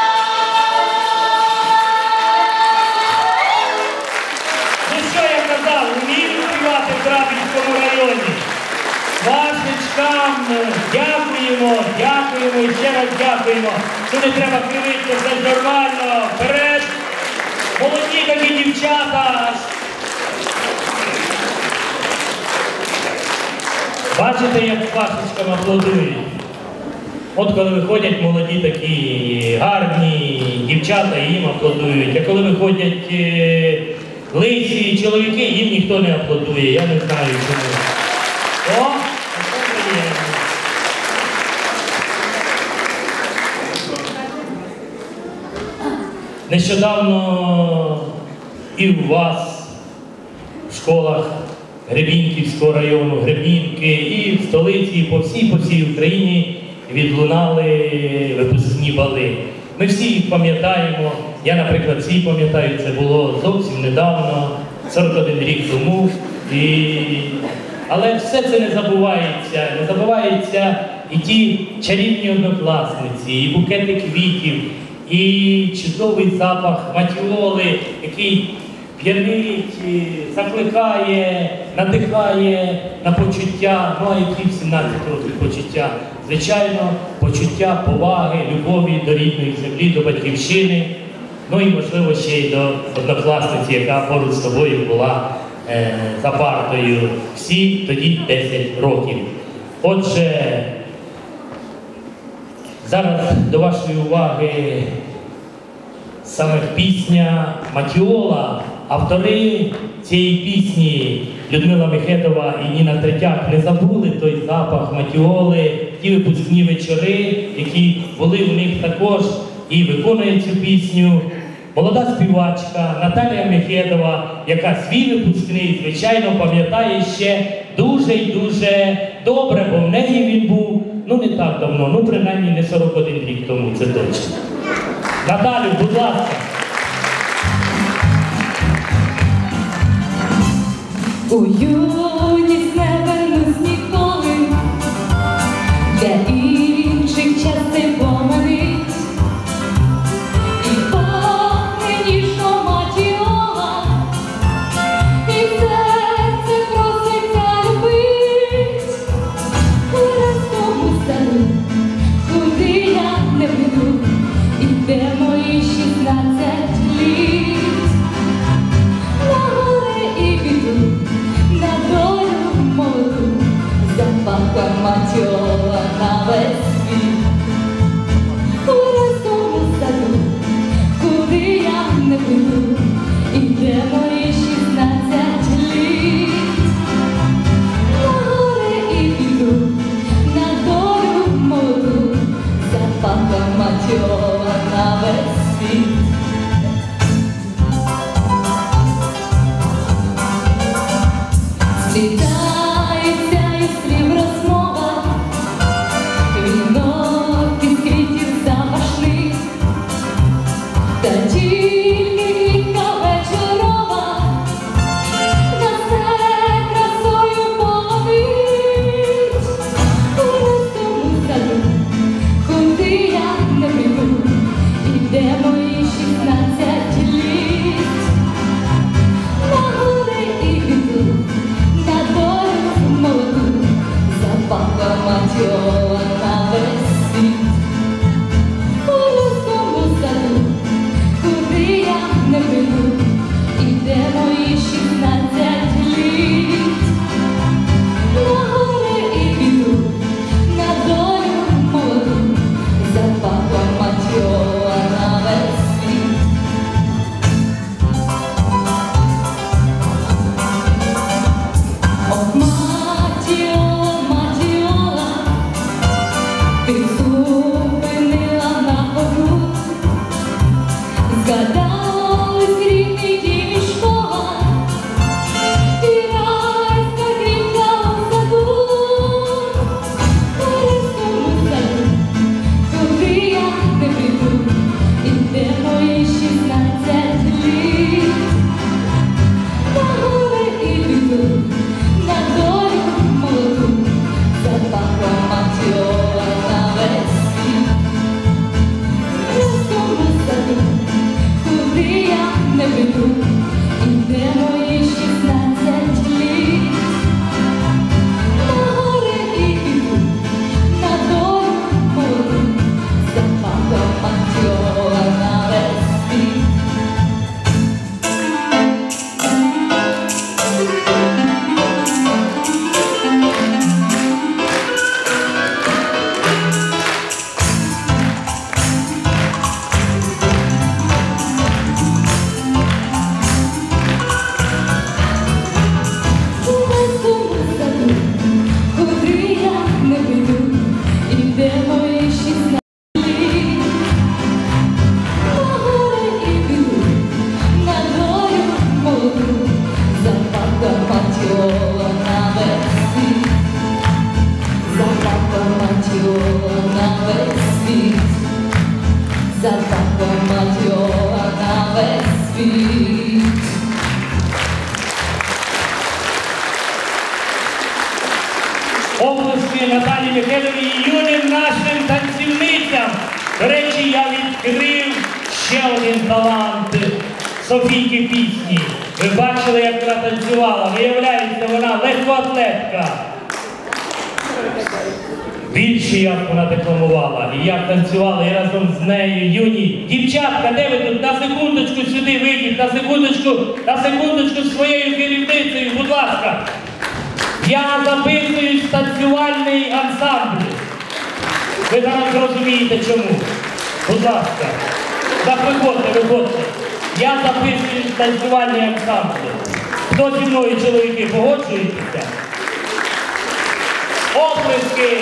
Ну що я казав, вмію співати в Драбівському районі. Свашечкам дякуємо і ще раз дякуємо. Що не треба кривитися, все ж нормально. Вперед! Молоді такі дівчата! Бачите, як Свашечкам аплодують? От коли виходять молоді такі гарні дівчата, їм аплодують. А коли виходять лисі чоловіки, їм ніхто не аплодує. Я не знаю чому. О, це приємно. Нещодавно і у вас в школах Гребінківського району, Гребінки, і в столиці, і по всій Україні відлунали випускні бали. Ми всі їх пам'ятаємо. Я, наприклад, всі пам'ятаю, це було зовсім недавно, 41 рік тому. Але все це не забувається і ті чарівні однокласниці, і букети квітів, і чудовий запах матіоли, який п'янить, закликає, надихає на почуття, ну а які в 17 років почуття. Звичайно, почуття поваги, любові до рідної землі, до батьківщини. Ну і, можливо, ще й до однокласниці, яка поруч з тобою була за партою. Всі тоді 10 років. Отже, зараз до вашої уваги саме пісня «Матіола». Автори цієї пісні Людмила Мехедова і Ніна Третяк не забули той запах матіоли, ті випускні вечори, які були у них також, і виконує цю пісню молода співачка Наталія Мехедова, яка свій випускний, звичайно, пам'ятає ще дуже і дуже добре, бо в неї він був, ну не так давно, ну принаймні не 41 рік тому, це точно. Наталю, будь ласка. У юність не вернусь ніколи, для інших час не поманить, і пахне ніжно матіола, і серце проситься любить. У ласкому саду, куди я не піду, і де мої 16 літ. На горе і піду, на долю молоду, запахом матіола на весь світ. У ласкому саду, куди я не піду, і де мої 16 літ. На горе і піду, на долю молоду, запахом матіола на весь світ. Світається із слів розмова, вінок із квітів запашних, та тільки квітка вечорова на все красою полонить. У ласкому саду, куди я не піду, і де мої 16 літ. На горе і піду, на долю молоду, запахом матіола на весь світ. У ласкому саду, куди я не піду, і де мої 16 літ. На горе і піду, на долю молоду, запахом матіола на весь світ. Ох, матіола, матіола, ти зупинила на ходу, згадались рідний дім і школа, і райська квітка у саду. У ласкому саду, куди я не піду, і де мої 16 літ. На горе і піду, на долю молоду, запахом матіола на весь світ. У ласкому саду, куди я не піду, і де мої 16 літ. На горе і піду, на долю молоду, запахом матіола на весь світ. У ласкому саду, куди я не піду, і де мої 16 літ. На горе і піду, на долю молоду, запахом матіола на весь світ. Запахом матіола на весь світ. Запахом матіола на весь світ. Обласки Наталі Мехедовій і юним нашим танцівницям. До речі, я відкрив ще один талант Софійки пісні. Ви бачили, як вона танцювала. Виявляється, вона легкоатлетка. вірші, як вона декламувала, і як танцювала, і разом з нею юні. Дівчатка, де ви тут? На секундочку сюди вийдіть, на секундочку з своєю керівницею, будь ласка. Я записуюсь в танцювальний ансамбль. Ви зараз зрозумієте чому. Будь ласка. Так, виходьте. Я записуюсь в танцювальний ансамбль. Хто зі мною, чоловіки, погоджуєтеся? Оплески!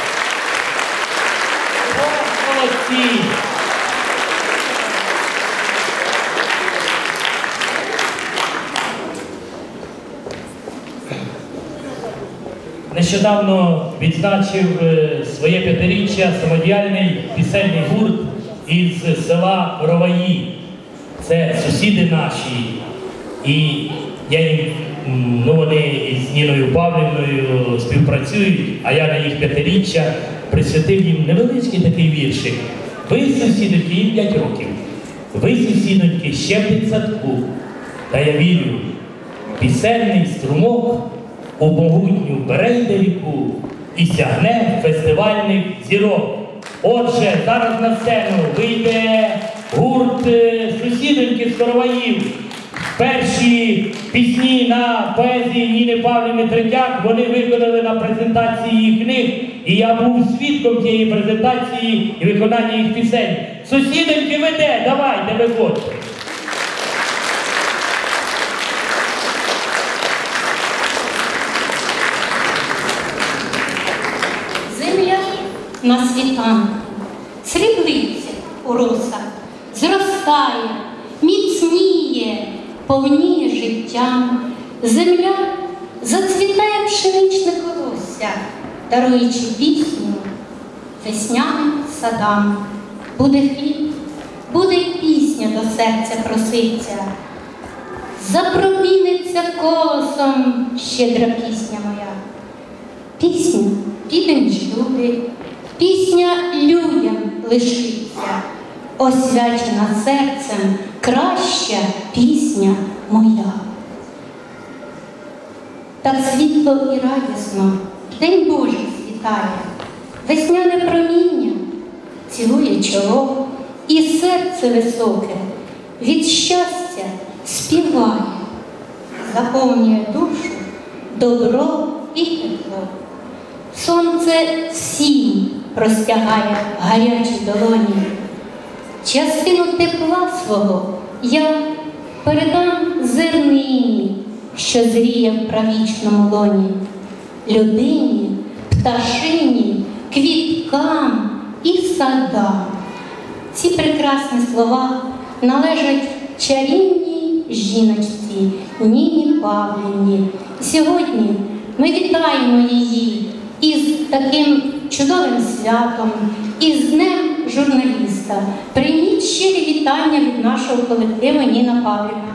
О, молодці! Нещодавно відзначив своє 5-річчя самодіяльний пісенний гурт із села Роваї. Це сусіди наші. І я їм, вони із Ніною Павлівною співпрацюють, а я на їх 5-річчя присвятив їм невеличкий такий віршик. Ви, сусідоньки, їм 5 років. Ви, сусідоньки, ще в дитсадку. Та я вірю, пісенний струмок у могутню берейде ріку і сягне фестивальних зірок. Отже, зараз на сцену вийде гурт сусідоньки з Короваїв. Перші пісні на поезії Ніни Павлівни Третяк вони виконали на презентації їх книг, і я був свідком цієї презентації і виконання їх пісень. Сусідоньки веде, давайте, виходьте. Земля на світанку, сріблиться у росах, зростає, міцніє, повніє життям. Земля зацвітає пшеничне колосся, даруючи пісню весняним садам. Буде хліб, буде й пісня до серця проситься. Запроміниться колосом щедра пісня моя. Пісня підем чули, пісня людям лишиться, освячена серцем краща пісня моя. Так світло і радісно День Божий світає, весняне проміння цілує чоло, і серце високе від щастя співає, заповнює душу добро і тепло. Сонце всім простягає гарячі долоні. Частину тепла свого я передам зернині, що зріє в правічному лоні, людині, пташині, квіткам і садам. Ці прекрасні слова належать чарівній жіночці Ніні Павлівні. Сьогодні ми вітаємо її із таким чудовим святом, із Днем журналіста. Прийміть щирі вітання від нашого колективу Ніна Павлівна.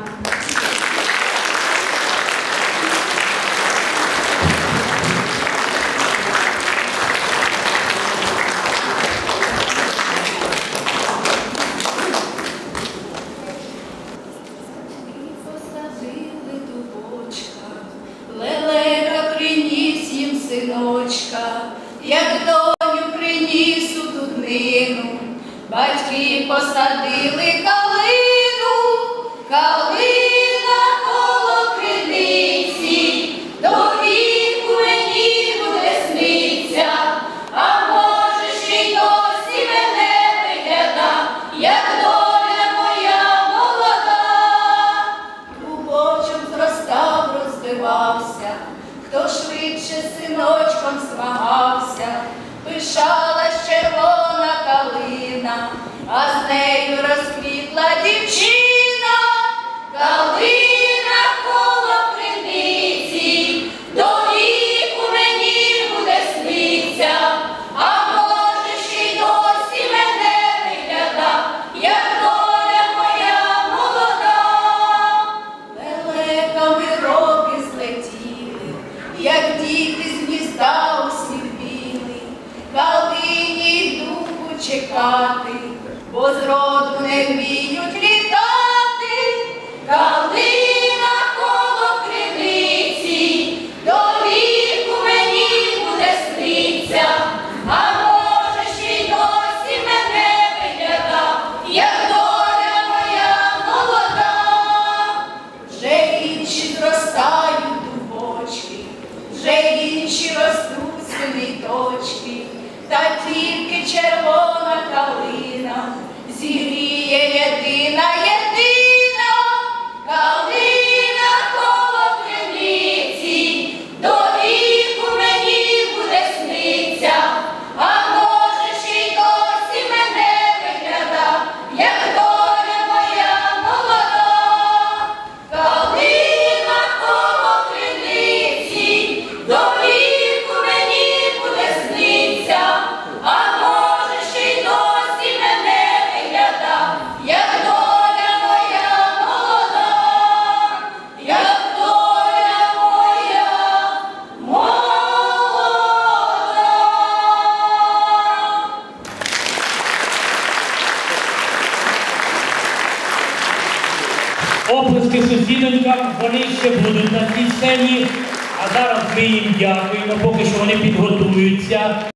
Лелека приніс їм синочка, як доню приніс у дуднину. Батьки посадили калину, калина коло криниці, до віку мені буде сниться, а може ще й досі мене вигляда, як доля моя молода. Клубочок зростав, розбивався, хто швидше синочком змагався. Пишалась червона калина, а з нею розквітла дівчина. Калина коло криниці, до віку мені буде сниться, а може ще й досі мене вигляда, як доля моя молода. Лелеками роки злетіли, як діти з гнізда у сніг білий. Калині й думку чекати, бо зроду червона калина, зігріє єдина, єдина калина коло криниці, до віку мені буде сниться, а може ще й досі мене вигляда, як доля моя молода. Калина коло криниці, до віку мені буде сниться, а може ще й досі мене вигляда, як доля моя молода, як доля моя молода. Оплески сусідонькам, вони ще будуть на цій сцені, а зараз ми їм дякуємо, поки що вони підготуються.